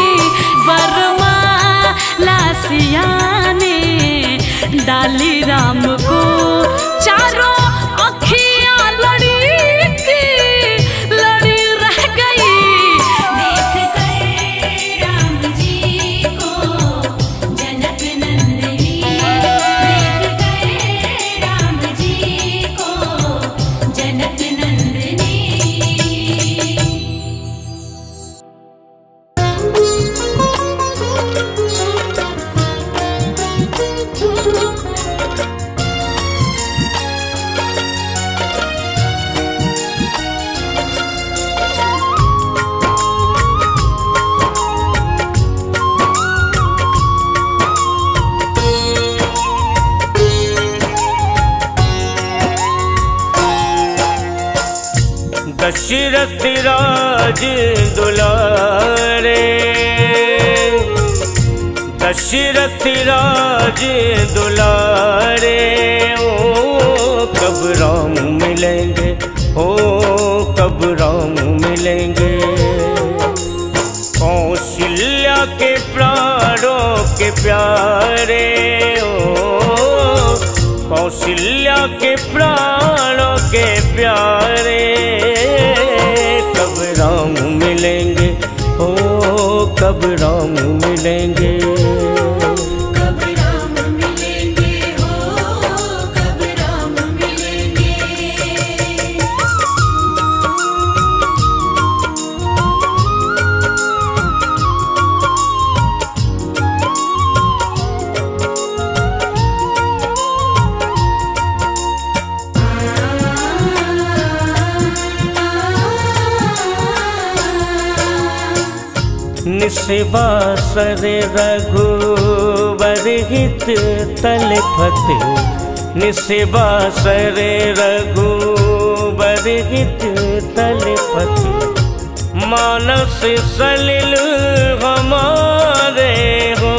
वरमाला सिया ने डाली राम को। चारों अखियां लड़ी की लड़ी रह गई। देख कर राम जी को जनक नंदनी, देख कर राम जी को जनक नंदनी। दशरथ राज दुलारे, दशरथ राज दुलारे। ओ कब राम मिलेंगे, ओ कब राम मिलेंगे। कौशल्या के प्राणों के प्यारे, ओ कौशल्या के प्राणों के प्यारे। कब राम मिलेंगे, ओ कब राम मिलेंगे। कब राम मिलेंगे हो, कब राम मिलेंगे। निस्वासर रघुवर हित तलपत, निस्वासर रघुवर हित तलपत। मानस सलिल हमारे हो,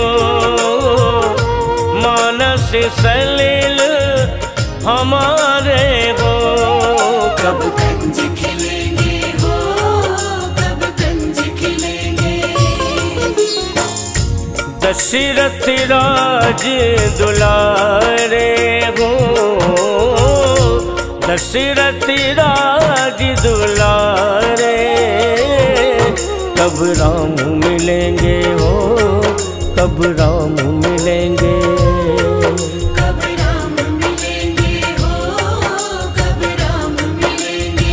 मानस सलिल हमारे हो। कब कंज खिलेंगे हो, कब कंज खिलेंगे। दशरथ राज दुलारे हो, दशरथ राज दुलारे। कब राम मिलेंगे हो, कब राम मिलेंगे। कब राम मिलेंगे हो, कब राम मिलेंगे।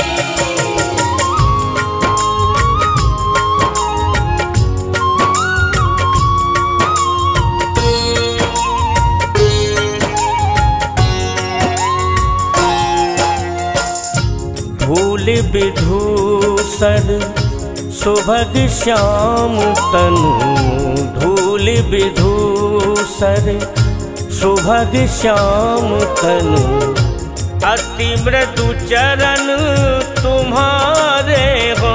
भूल विधूसर सुभग श्याम तनु, धूल विधूसर सुभग श्याम तनु। अति मृदु चरण तुम्हारे हो,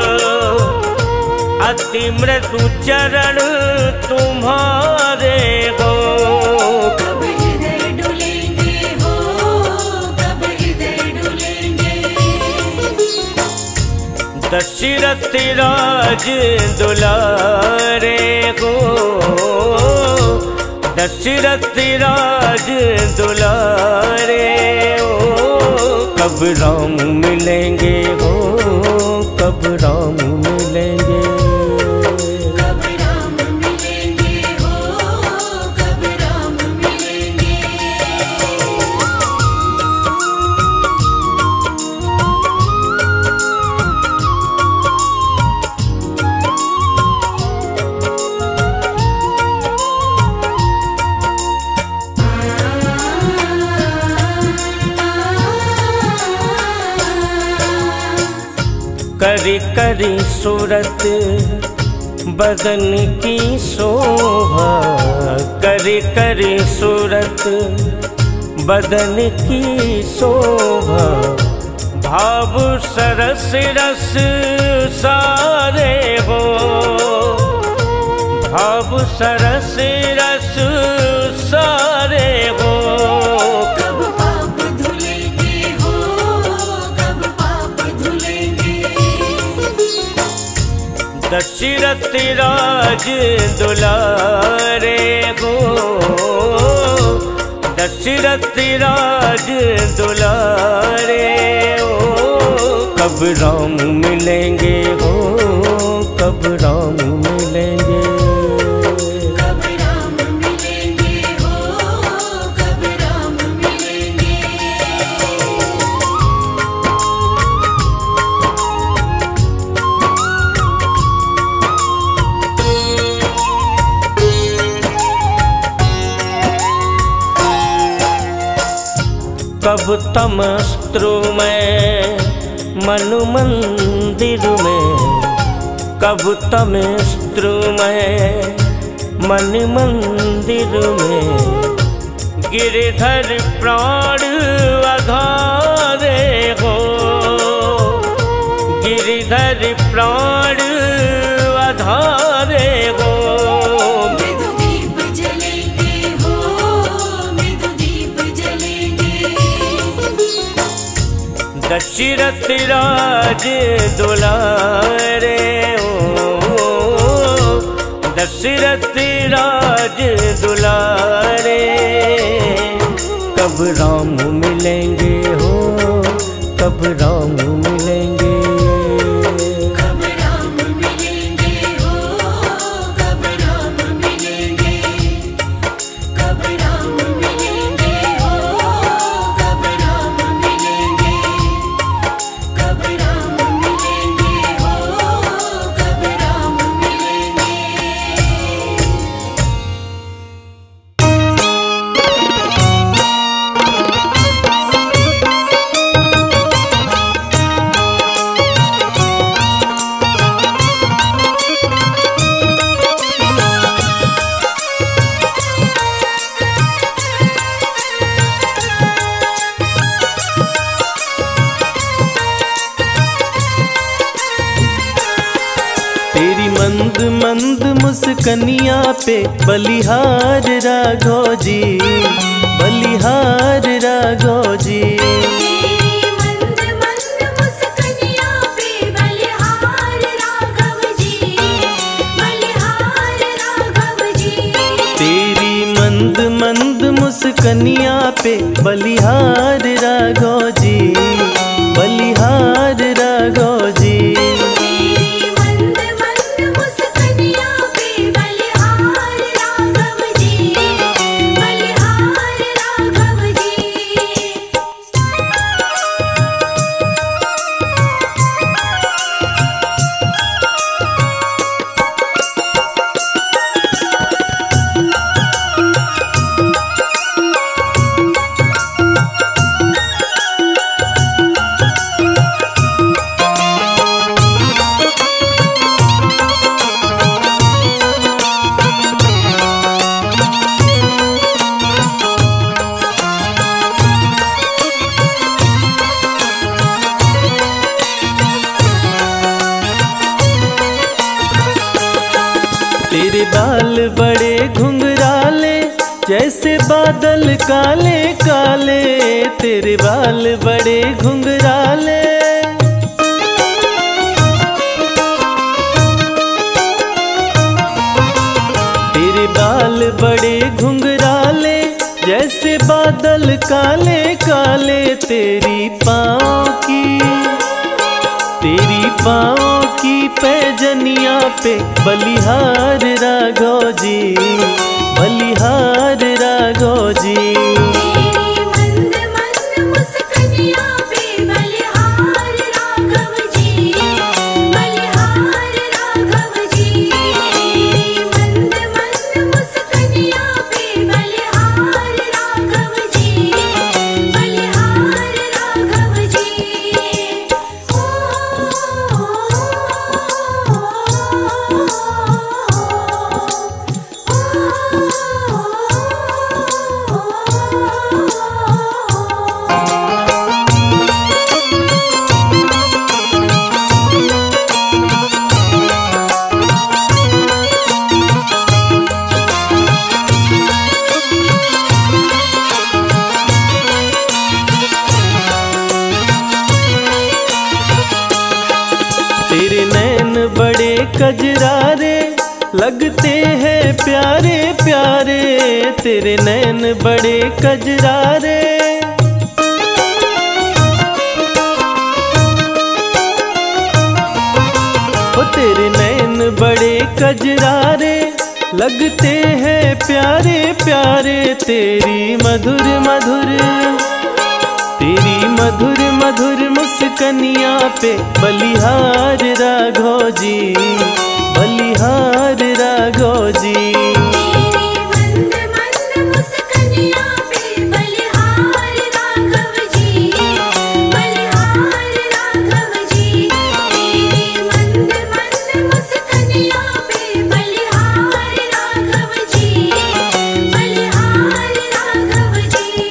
अति मृदु चरण तुम्हारे हो। कब हृदय डुलेंगे हो, कब हृदय डुलेंगे। दशरथ राज दुलारे हो, दशरथ राज दुलारे हो। कब राम मिलेंगे हो, कब राम मिलेंगे। कब राम मिलेंगे हो, कब राम मिलेंगे। करी करी सूरत बदन की शोभा, करी करी सूरत बदन की शोभा। भाव सरस रस सारे हो, भाव सरस रस सारे हो। कब पाप धुलेंगे हो, कब पाप धुलेंगे। दशरथ राज दुलारे हो, दशरथ राज दुलारे हो। कब राम मिलेंगे हो, कब राम मिलेंगे। कब राम मिलेंगे हो, कब राम मिलेंगे। कब तमस्त्रु में मन मंदिर में, कब तमस्त्रु में मन मंदिर में। गिरधर प्राण आधारे हो, गिरधर प्राण आधारे हो। मृदु दीप जलेंगे हो, मृदु दीप जलेंगे। दशरथ राज दुलारे हो, दशरथ राज दुलारे। कब राम मिलेंगे हो, कब राम मिलेंगे। कब राम मिलेंगे हो, कब राम मिलेंगे। कब राम मिलेंगे हो, कब राम मिलेंगे। कब राम मिलेंगे हो, कब राम मिलेंगे। तेरी मंद मंद मुस्कनिया पे बलिहार राघव जी, बलिहार राघव जी। तेरी मंद मंद मुस्कनिया पे बलिहार राघव जी, बलिहार राघव जी। तेरी मंद मंद मुस्कनिया पे बलिहार राघव जी, बलिहार राघव जी। तेरी मंद मंद मुस्कनिया पे बलिहार राघव जी, बलिहार राघव जी। बड़े घुंघराले जैसे बादल काले काले, तेरे बाल बड़े घुंघराले। तेरे बाल बड़े घुंघराले जैसे बादल काले काले, तेरी पाँव की तेरी पाँव की पैजनिया पे बलिहार राघव जी, बलिहार राघव जी। तेरी मंद मंद मुस्कानिया पे बलिहार राघव जी, बलिहार राघव जी। तेरी मंद मंद मुस्कानिया पे बलिहार राघव जी, बलिहार राघव जी। ओ तेरे नैन बड़े कजरारे लगते हैं प्यारे प्यारे, तेरे नैन बड़े कजरारे। ओ तेरे नैन बड़े कजरारे लगते हैं प्यारे प्यारे, तेरी मधुर मधुर तेरी मधुर मधुर मुस्कनिया पे बलिहार राघव जी, बलिहार राघव जी। तेरी मंद मंद मुस्कानिया पे बलिहार राघव जी, बलिहार राघव जी। तेरी मंद मंद मुस्कानिया पे बलिहार राघव जी, बलिहार राघव जी।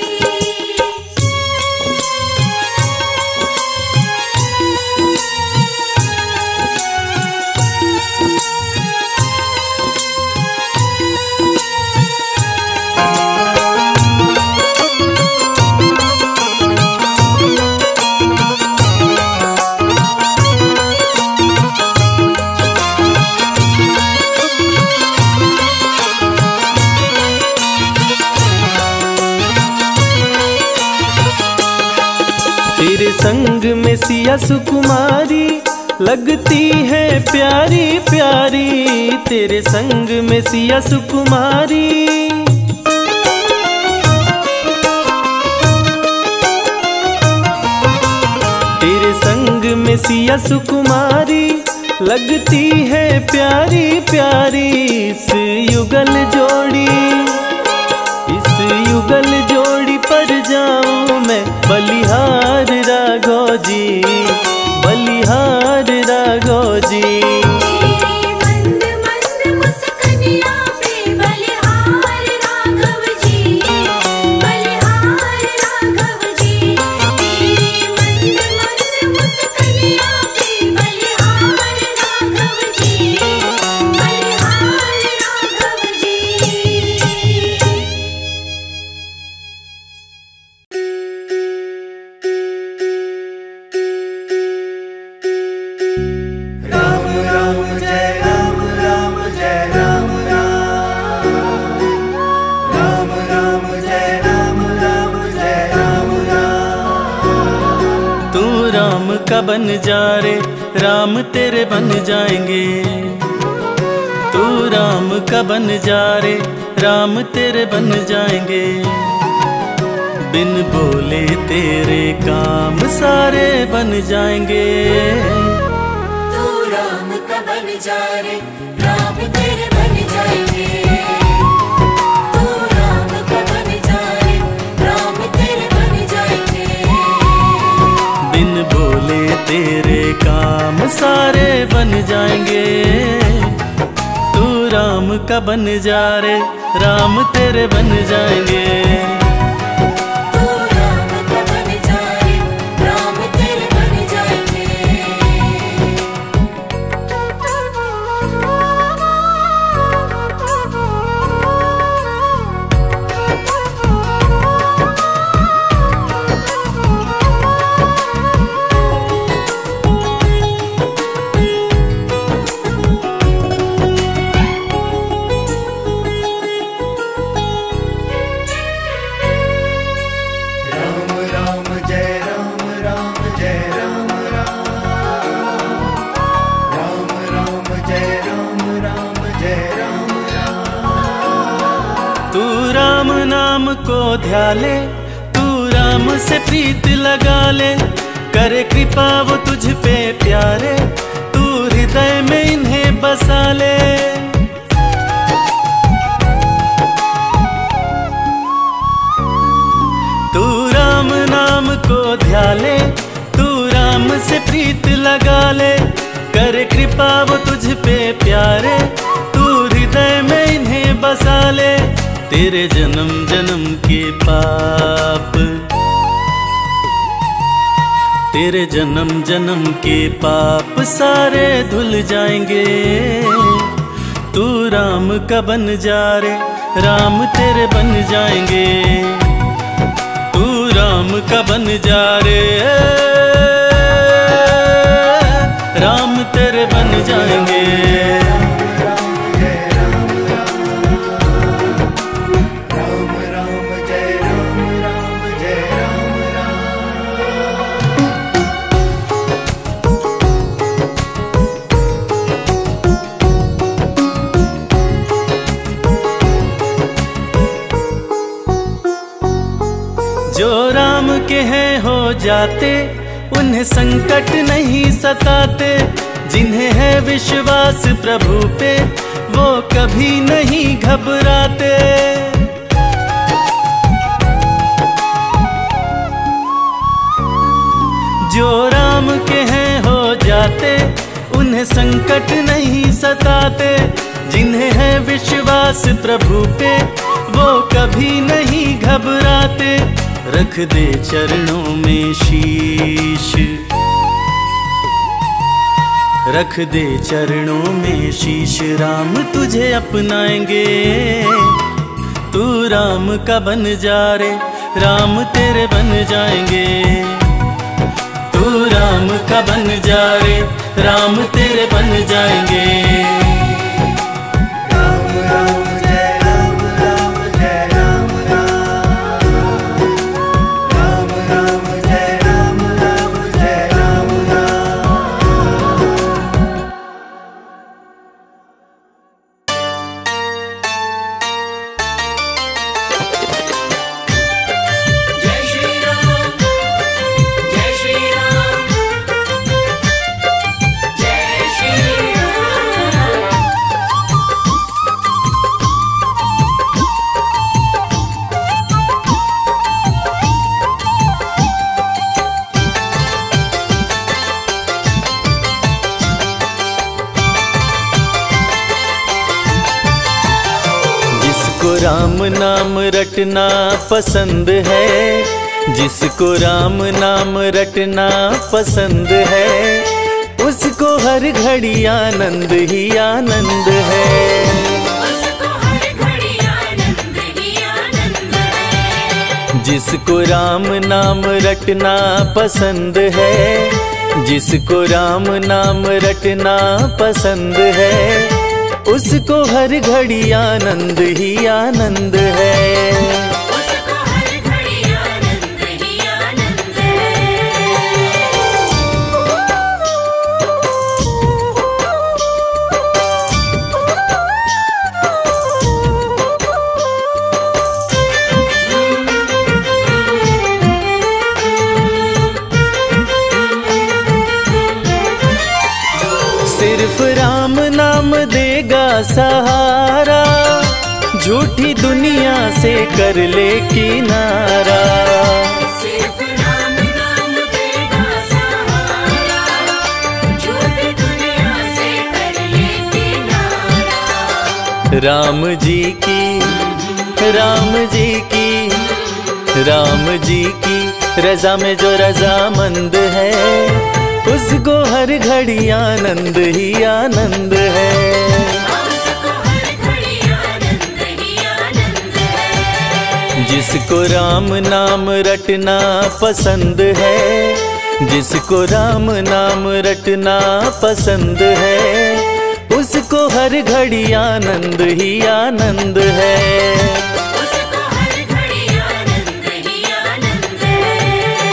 तेरे संग में सिया सुकुमारी लगती है प्यारी प्यारी, तेरे संग में सिया सुकुमारी। तेरे संग में सिया सुकुमारी लगती है प्यारी प्यारी, इस युगल जोड़ी इस युगल जोड़ी पर जाऊं मैं बलिहार राघव जी, बलिहार राघव जी। तेरी मंद मंद मुस्कानिया पे बलिहार राघव जी, बलिहार राघव जी। तेरी मंद मंद मुस्कानिया पे बलिहार राघव जी, बलिहार राघव जी। तू राम का बन जा रे, राम तेरे बन जाएंगे। तू राम का बन जा रे, राम तेरे बन जाएंगे। बिन बोले तेरे काम सारे बन जाएंगे। तू राम का बन जा रे, राम तेरे बन जाएंगे। तू राम का बन जा रे, राम तेरे बन जाएंगे। बिन बोले तेरे काम सारे बन जाएंगे। तू राम का बन जा रे, राम तेरे बन जाएंगे। तू राम का बन जा रे, राम तेरे बन जाएंगे। नाम को ध्या ले, तू राम से प्रीत लगा ले, करे कृपा वो तुझ पे प्यारे, तू हृदय में इन्हें बसा ले। तू राम नाम को ध्या ले, तू राम से प्रीत लगा ले, करे कृपा वो तुझ पे प्यारे, तू हृदय में इन्हें बसा ले। तेरे जन्म जन्म के पाप, तेरे जन्म जन्म के पाप सारे धुल जाएंगे। तू राम का बन जा रे, राम तेरे बन जाएंगे। तू राम का बन जा रे, राम तेरे बन जाएंगे। जो राम के हैं हो जाते, उन्हें संकट नहीं सताते, जिन्हें है विश्वास प्रभु पे वो कभी नहीं घबराते। जो राम के हैं हो जाते, उन्हें संकट नहीं सताते, जिन्हें है विश्वास प्रभु पे वो कभी नहीं घबराते। रख दे चरणों में शीश, रख दे चरणों में शीश, राम तुझे अपनाएंगे। तू राम का बन जा रे, राम तेरे बन जाएंगे। तू राम का बन जा रे, राम तेरे बन जाएंगे। राम राम जय राम, राम जय राम राम, राम राम जय राम, राम जय राम राम। जय श्री राम, जय श्री राम, जय श्री राम। जिसको राम नाम रटना पसंद है, जिसको राम नाम रटना पसंद है, उसको हर घड़ी आनंद ही आनंद है। उसको हर घड़ी आनंद ही आनंद है। जिसको राम नाम रटना पसंद है, जिसको राम नाम रटना पसंद है, उसको हर घड़ी आनंद ही आनंद है। उसको हर घड़ी आनंद ही आनंद है। सिर्फ राम नाम देगा सहारा, झूठी दुनिया से कर ले किनारा। सिर्फ राम नाम देगा सहारा, झूठी दुनिया से कर ले किनारा। राम जी की, राम जी की, राम जी की रजा में जो रजामंद है, उसको हर घड़ी आनंद ही आनंद है। उसको हर घड़ी आनंद ही आनंद है। जिसको राम नाम रटना पसंद है, जिसको राम नाम रटना पसंद है, उसको हर घड़ी आनंद ही आनंद है। उसको हर घड़ी आनंद ही आनंद है।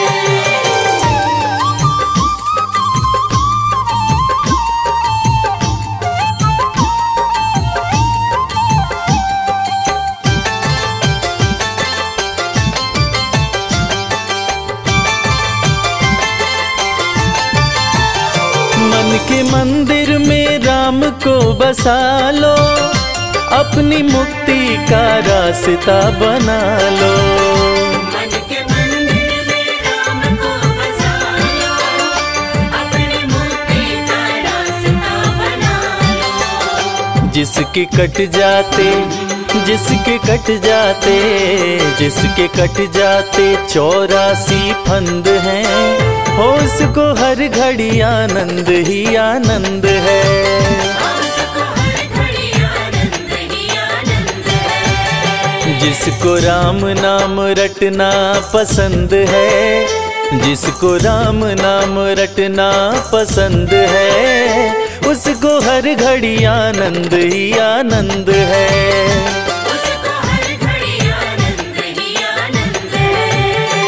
के मंदिर में राम को बसा लो, अपनी मुक्ति का रास्ता बना लो। मन के मंदिर में राम को बसा लो, अपनी मुक्ति का रास्ता बना लो। जिसके कट जाते जिसके कट जाते जिसके कट जाते चौरासी फंद हैं, हो उसको हर घड़ी आनंद ही आनंद है। उसको हर घड़ी आनंद ही आनंद है। जिसको राम नाम रटना पसंद है, जिसको राम नाम रटना पसंद है, उसको हर घड़ी आनंद ही आनंद है। उसको हर घड़ी आनंद ही आनंद है।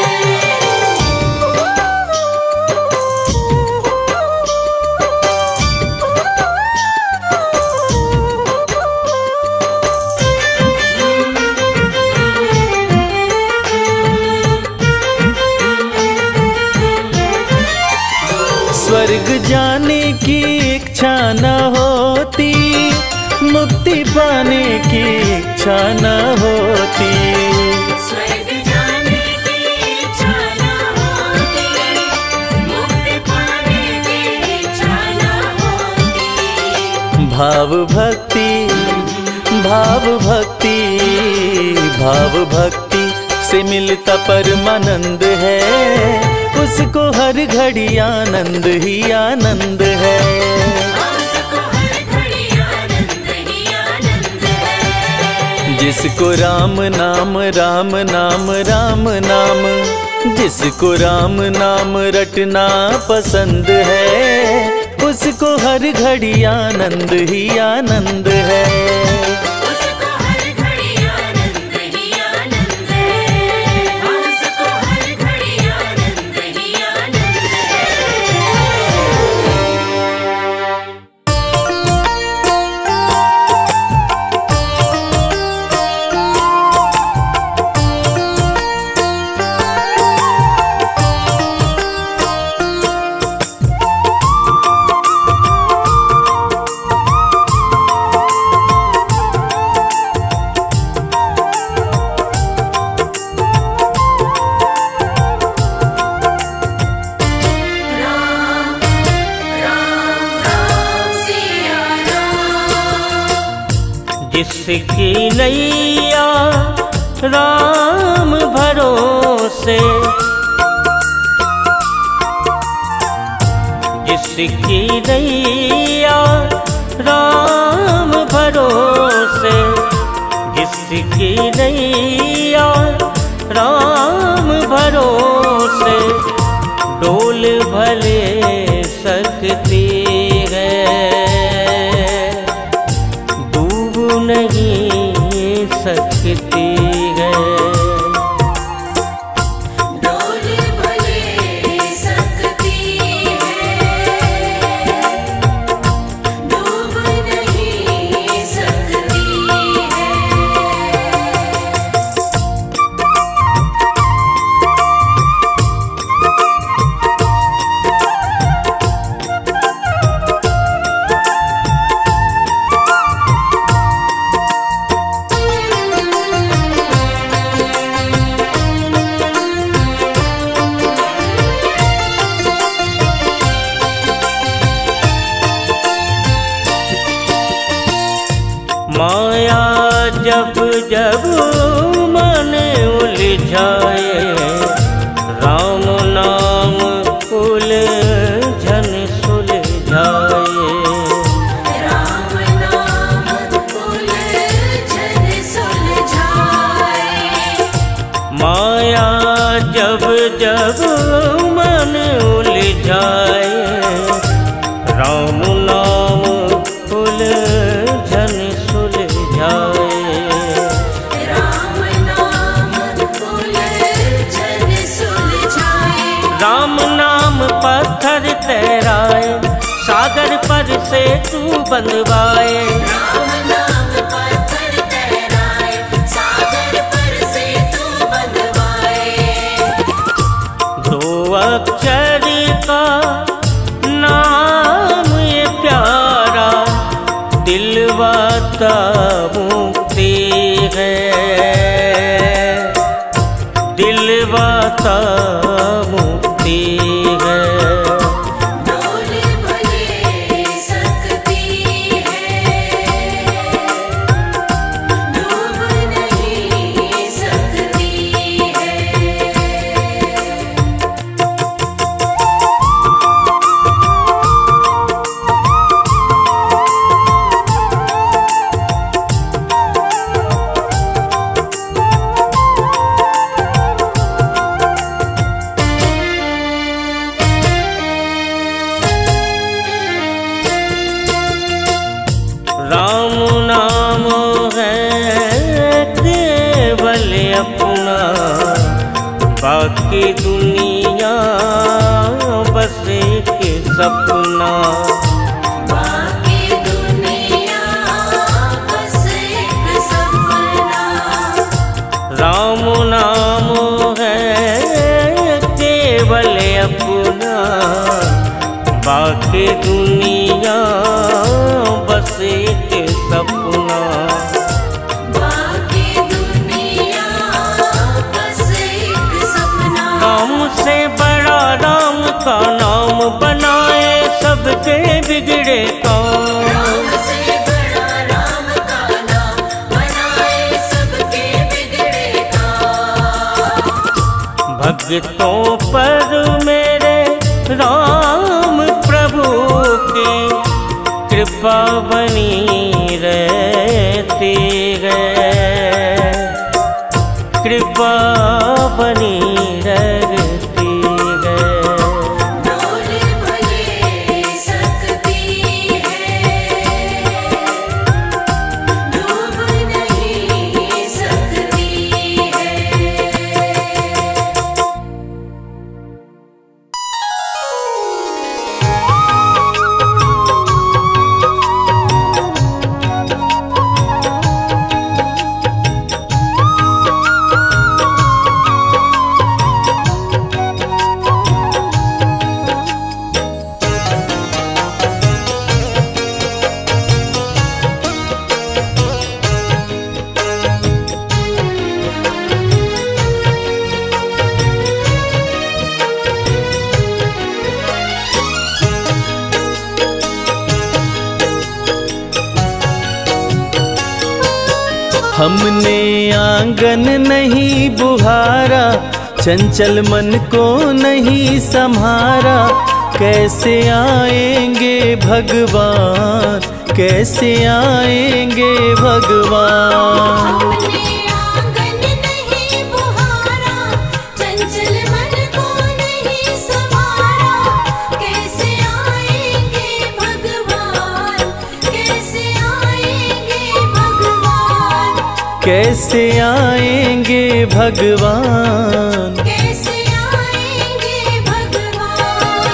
स्वर्ग जाने की इच्छा न होती, मुक्ति पाने की इच्छा न होती। स्वर्ग जाने की इच्छा न होती, मुक्ति पाने की इच्छा न होती। भाव भक्ति भाव भक्ति भाव भक्ति से मिलता परमानंद है, उसको हर घड़ी आनंद ही आनंद है। उसको हर घड़ी आनंद ही आनंद है। जिसको राम नाम राम नाम राम नाम जिसको राम नाम रटना पसंद है, उसको हर घड़ी आनंद ही आनंद है। उसको हर घड़ी आनंद ही आनंद है। उसको हर घड़ी आनंद ही आनंद है। राम राम राम सिया राम। जिसकी नैया राम भरोसे, जिसकी नैया राम भरोसे, जिसकी नैया राम भरोसे, डोल भले सकती है, डूब नहीं सकती है। डोल भले सकती है, डूब नहीं सकती है। माया जब जब मन उलझाए, राम नाम उलझन सुलझाए। राम नाम उलझन सुलझाए। माया जब जब मन उलझाए, राम नाम उलझन सुलझाए। राम नाम उलझन सुलझाए। राम नाम पत्थर तैराए, सागर पर से तू बंधवाए। राम नाम पत्थर तैराए, सागर पर से तू बंधवाए। दो अक्षर का नाम ये मुक्ति है। डोल भले सकती है, डूब नहीं सकती है। राम नाम है केवल अपना, बाकी दुनिया बस एक सपना। बाकी दुनिया बस एक सपना। राम नाम है केवल अपना, बाकी दुनिया बस एक सपना। बाकी दुनिया बस एक सपना। राम से बड़ा राम का नाम बनाए सबके बिगड़े काम। राम से बड़ा राम का नाम बनाए सबके बिगड़े काम। भक्तों पर मेरे राम प्रभु की कृपा बनी रहती है, कृपा बनी रहती है। डोल भले सकती है, डूब नहीं सकती है। हमने आंगन नहीं बुहारा, चंचल मन को नहीं संहारा। कैसे आएंगे भगवान, कैसे आएंगे भगवान। हमने आंगन नहीं बुहारा, चंचल मन को नहीं संवारा। कैसे आएंगे भगवान, कैसे आएंगे भगवान। कैसे आएंगे भगवान। कैसे आएंगे भगवान।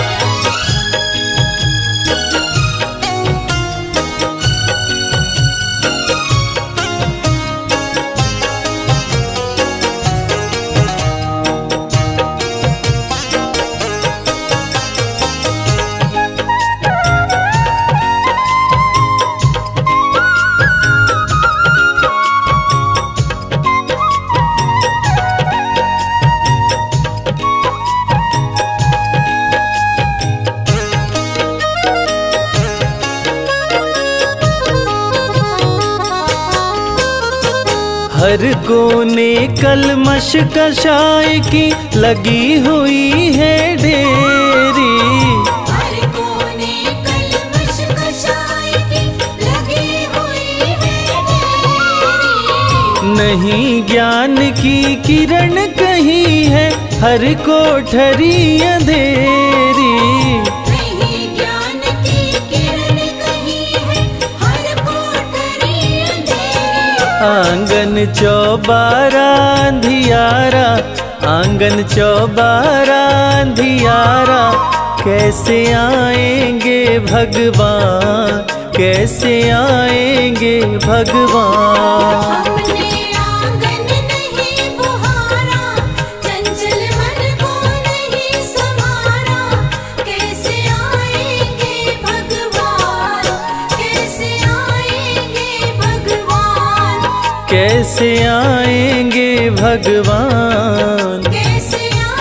हर कोने कलमश कषाय की लगी हुई है ढेरी। हर कोने कलमश कषाय की लगी हुई है ढेरी। नहीं ज्ञान की किरण कहीं है, हर कोठरी अंधेरी। नहीं ज्ञान की किरण कहीं है, हर कोठरी अंधेरी। आंगन चौबारा अंधियारा, आंगन चौबारा अंधियारा। कैसे आएंगे भगवान, कैसे आएंगे भगवान। हमने आंगन नहीं बुहारा, चंचल मन को नहीं संवारा। कैसे आएंगे भगवान, कैसे आएंगे भगवान। कैसे आएंगे भगवान। कैसे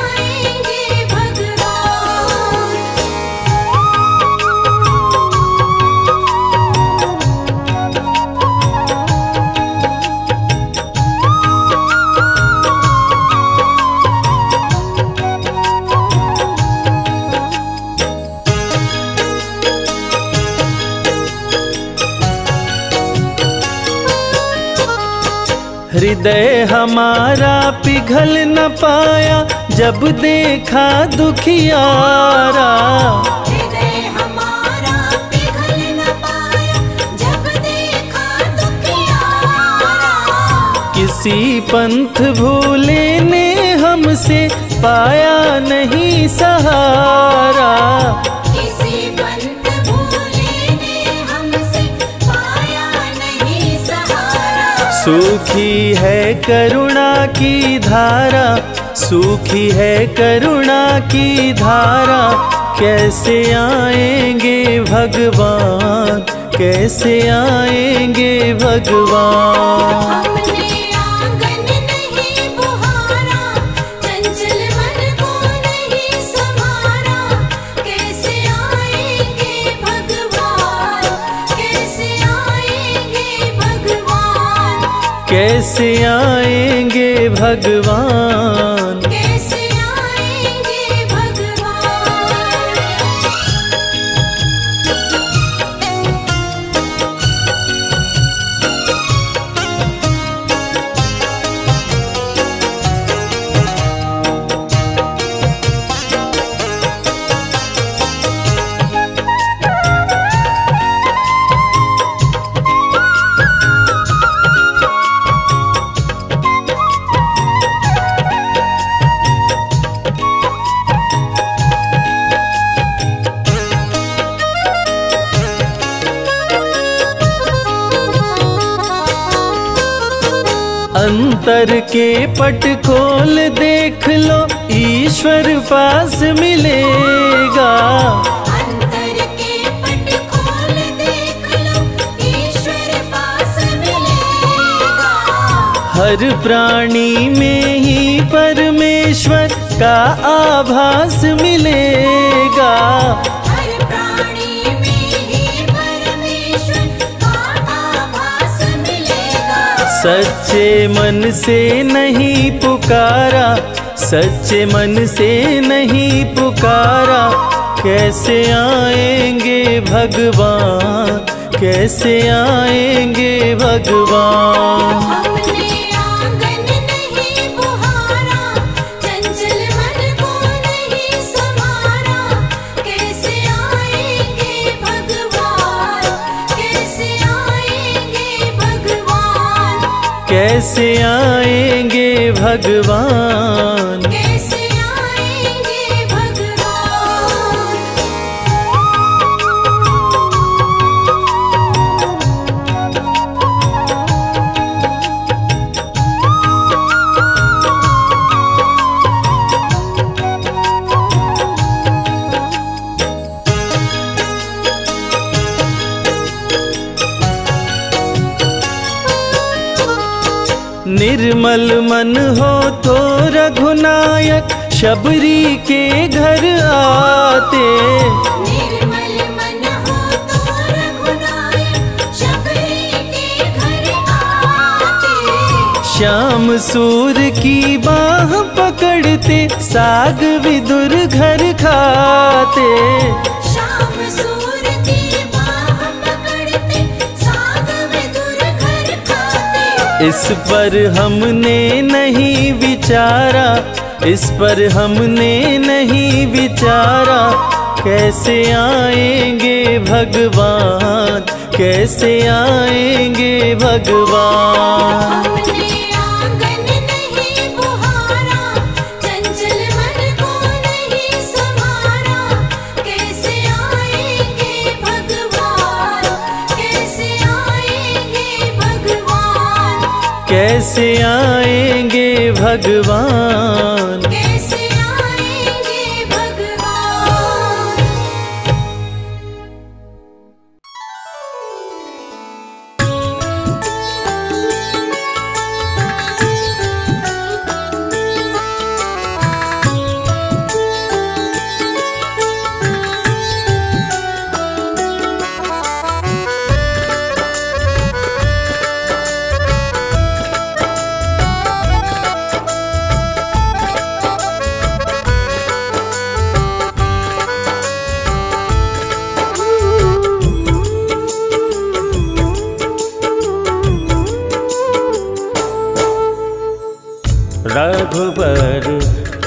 हृदय हमारा पिघल न पाया जब देखा दुखियारा। हृदय हमारा पिघल न पाया जब देखा दुखियारा। किसी पंथ भूले ने हमसे पाया नहीं सहारा। किसी पंथ भूले ने हमसे पाया नहीं सहारा। सूखी है करुणा की धारा, सूखी है करुणा की धारा। कैसे आएंगे भगवान, कैसे आएंगे भगवान। हमने आंगन नहीं बुहारा, चंचल मन को नहीं संवारा। कैसे आएंगे भगवान, कैसे आएंगे भगवान। कैसे आएंगे भगवान। कैसे आएंगे भगवान। अंतर के पट खोल देख लो, ईश्वर पास मिलेगा। अंतर के पट खोल देख लो, ईश्वर पास मिलेगा। हर प्राणी में ही परमेश्वर का आभास मिलेगा। हर प्राणी में ही परमेश्वर का आभास मिलेगा। सच्चे मन से नहीं पुकारा, सच्चे मन से नहीं पुकारा। कैसे आएंगे भगवान, कैसे आएंगे भगवान। हमने आंगन नहीं बुहारा, चंचल मन को नहीं संवारा। कैसे आएंगे भगवान, कैसे आएंगे भगवान। कैसे आएंगे भगवान। कैसे आएंगे भगवान। निर्मल मन हो तो रघुनायक शबरी के घर आते। निर्मल मन हो तो रघुनायक शबरी के घर आते। श्याम सूर की बाह पकड़ते साग विदुर घर खाते। शाम सूर की बाह पकड़ते साग विदुर घर खाते। इस पर हमने नहीं विचारा, इस पर हमने नहीं विचारा। कैसे आएंगे भगवान, कैसे आएंगे भगवान। हमने आंगन नहीं बुहारा, चंचल मन को नहीं संवारा। कैसे आएंगे भगवान, कैसे आएंगे भगवान। कैसे आएंगे भगवान। कैसे आएंगे भगवान।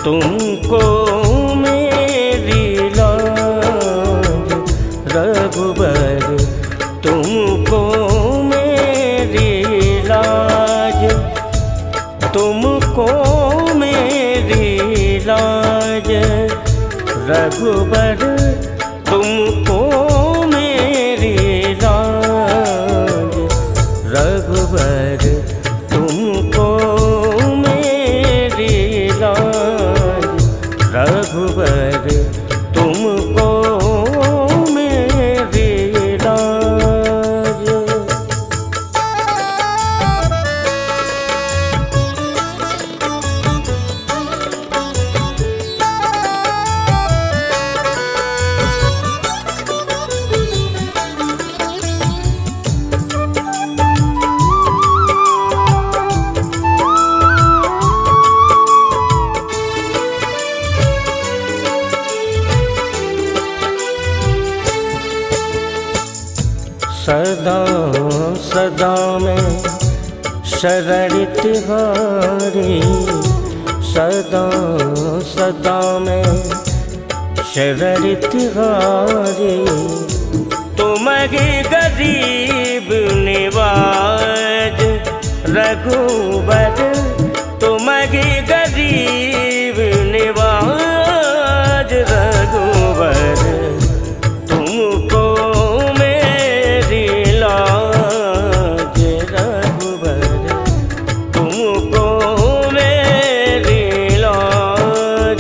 तुमको मेरी लाज रघुबर, तुमको मेरी लाज, तुमको मेरी लाज रघुबर, तुमको मेरी लाज रघुबर, तुमको मेरी लाज रघुबर, तुमको मेरी लाज। सदा सदा में शरण तिहारी, सदा सदा में शरण तिहारी, तुम्हारी गरीब निवाज रघुबर, तुम्हारी गरीब निवाज रघुबर, तुमको मेरी लाज रघुबर, तुमको मेरी लाज।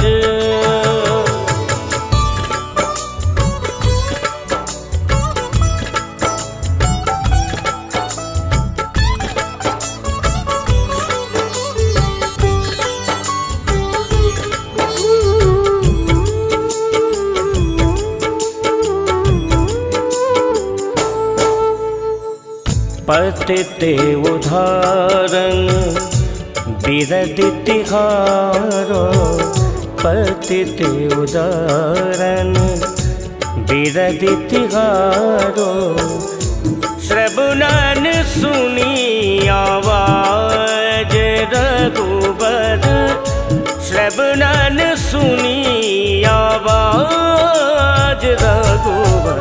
पतिते उदाहरण बिरदि तिहारो, पतिते उदाहरण बिरदि तिहारो, श्रवणन सुनी आवाज रघुबर, श्रवणन सुनी आवाज रघुबर,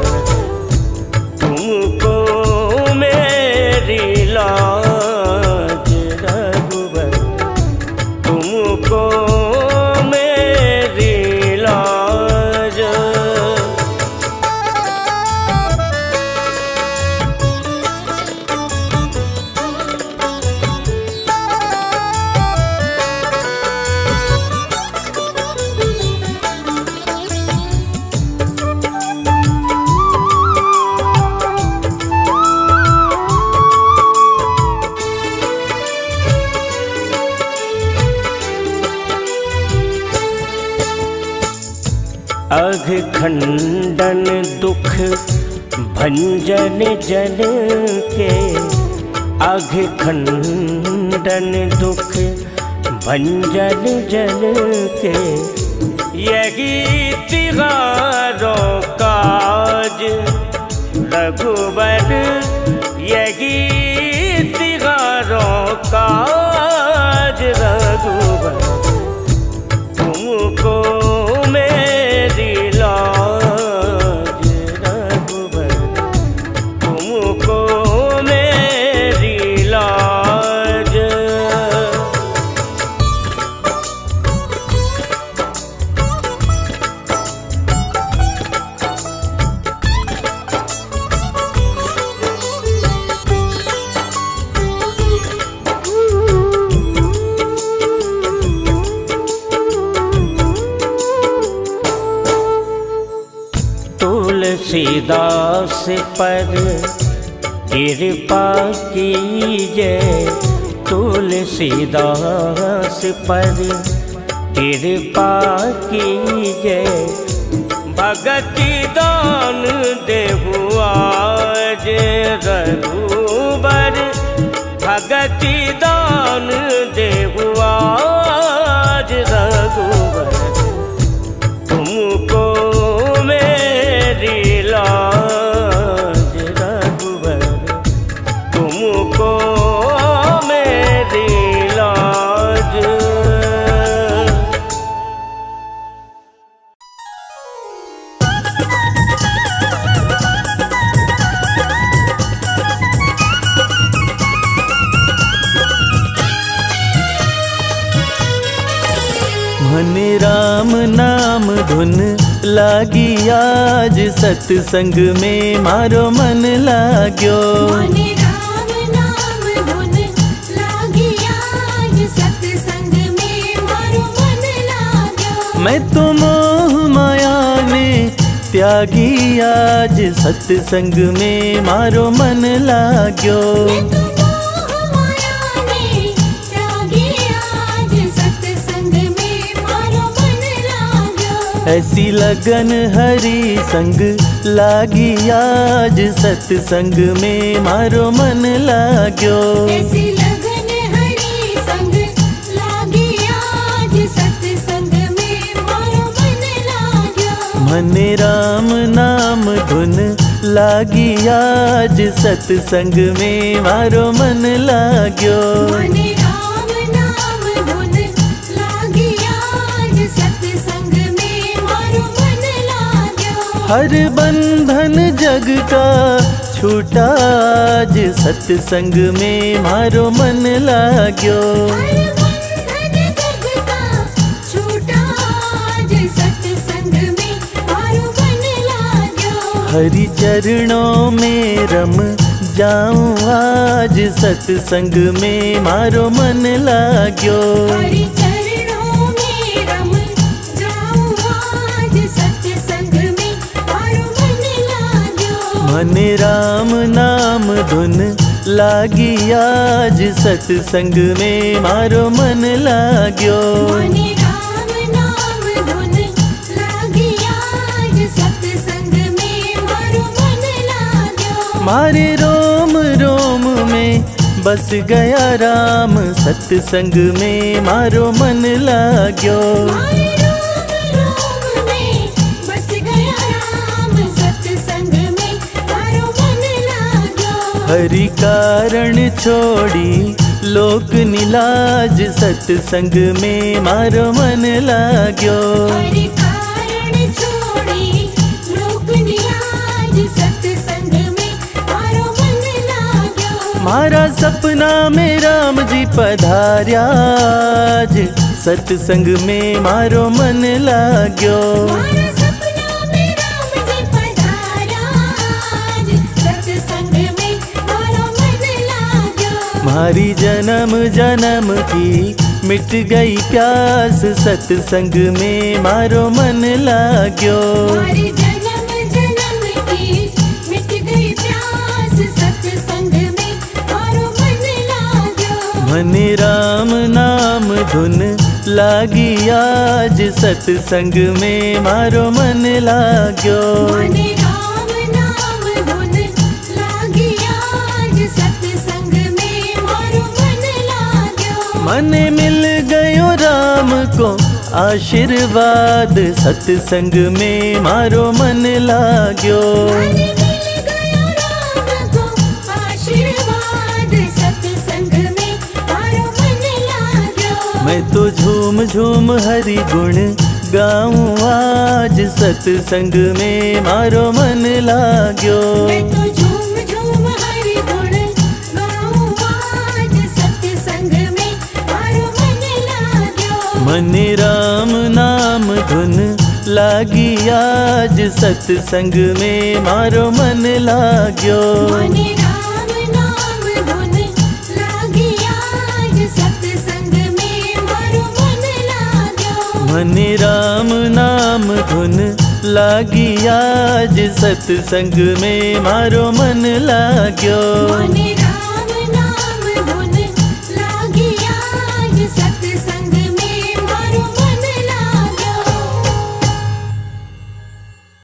तुमको मेरी लाज रघुबर, तुमको मेरी लाज। अघ खंडन दुख भंजन जन के, अघ खंडन दुख भंजन जन के, यही तिहारो काज रघुबर, यही तिहारो काज रघुबर, तुमको मेरी लाज रघुबर, तुमको मेरी लाज। तुलसीदास पर कृपा कीजे, तुलसीदास पर कृपा कीजे, भगति दान देहु आज रघुबर, भगति दान देहु आज रघुबर, तुमको मेरी लाज रघुबर, तुमको मेरी लाज। मने राम नाम धुन लागी आज सत्संग में मारो मन लाग्यो। मने राम नाम धुन लागी आज सत्संग में मारो मन लाग्यो। मैं तो मोह माया ने त्यागी आज सत्संग में मारो मन लाग्यो। मैं तो मोह माया ने त्यागी आज सत्संग में मारो मन लाग्यो। ऐसी लगन हरि संग लागी आज सत्संग में मारो मन लाग्यो। ऐसी लगन हरि संग लागी आज सत्संग में मारो मन लाग्यो। मने राम नाम धुन लागी आज सत्संग में मारो मन लाग्यो। मने राम नाम धुन लागी आज सत्संग में मारो मन लाग्यो। हर बंधन जग का छूटा आज सत्संग में मारो मन लाग्यो। हर बंधन जग का छूटा आज सत्संग में मारो मन लाग्यो। हरि चरणों में रम जाऊं आज सत्संग में मारो मन लाग्यो। हरि चरणों में रम जाऊं आज सत्संग में मारो मन लाग्यो। मने राम नाम धुन लागी आज सत्संग में मारो मन लाग्यो। मने राम नाम धुन लागी आज सत्संग में मारो मन लाग्यो। मारे रोम रोम में बस गया राम सत्संग में मारो मन लाग्यो। मारे रोम रोम में बस गया राम सत्संग में मारो मन लाग्यो। हरि कारण छोड़ी लोक निलाज सत्संग में मारो मन लाग्यो। हरि कारण छोड़ी लोक निलाज सत्संग में मारो मन लाग्यो। मारा सपना में राम जी पधार्या आज सत्संग में मारो मन लाग्यो। मारा सपना में राम जी पधारा आज सत्संग में मारो मन लाग्यो। मारी जन्म जन्म की मिट गई प्यास सत्संग में मारो मन लाग्यो। हमारी जन्म जन्म की मिट गई प्यास सत्संग में मारो मन लाग्यो। मने राम नाम धुन लागी आज सत्संग में मारो मन लाग्यो। मने राम नाम धुन लागी आज सत्संग में मारो मन लाग्यो। मने मिल गयो राम को आशीर्वाद सत्संग में मारो मन लाग्यो। मने मिल गयो राम को आशीर्वाद सत्संग में मारो मन लाग्यो। मैं तो झूम झूम हरि गुण गाऊं आज सत्संग में मारो मन लाग्यो। मैं तो झूम झूम हरि गुण गाऊं आज सत्संग में मारो मन लाग्यो। मने राम नाम धुन लागी आज सत्संग में मारो मन लाग्यो। मने राम नाम धुन लागी आज सत्संग में मारो मन लाग्यो। मने राम नाम धुन लागी आज सत्संग में मारो मन लाग्यो। मने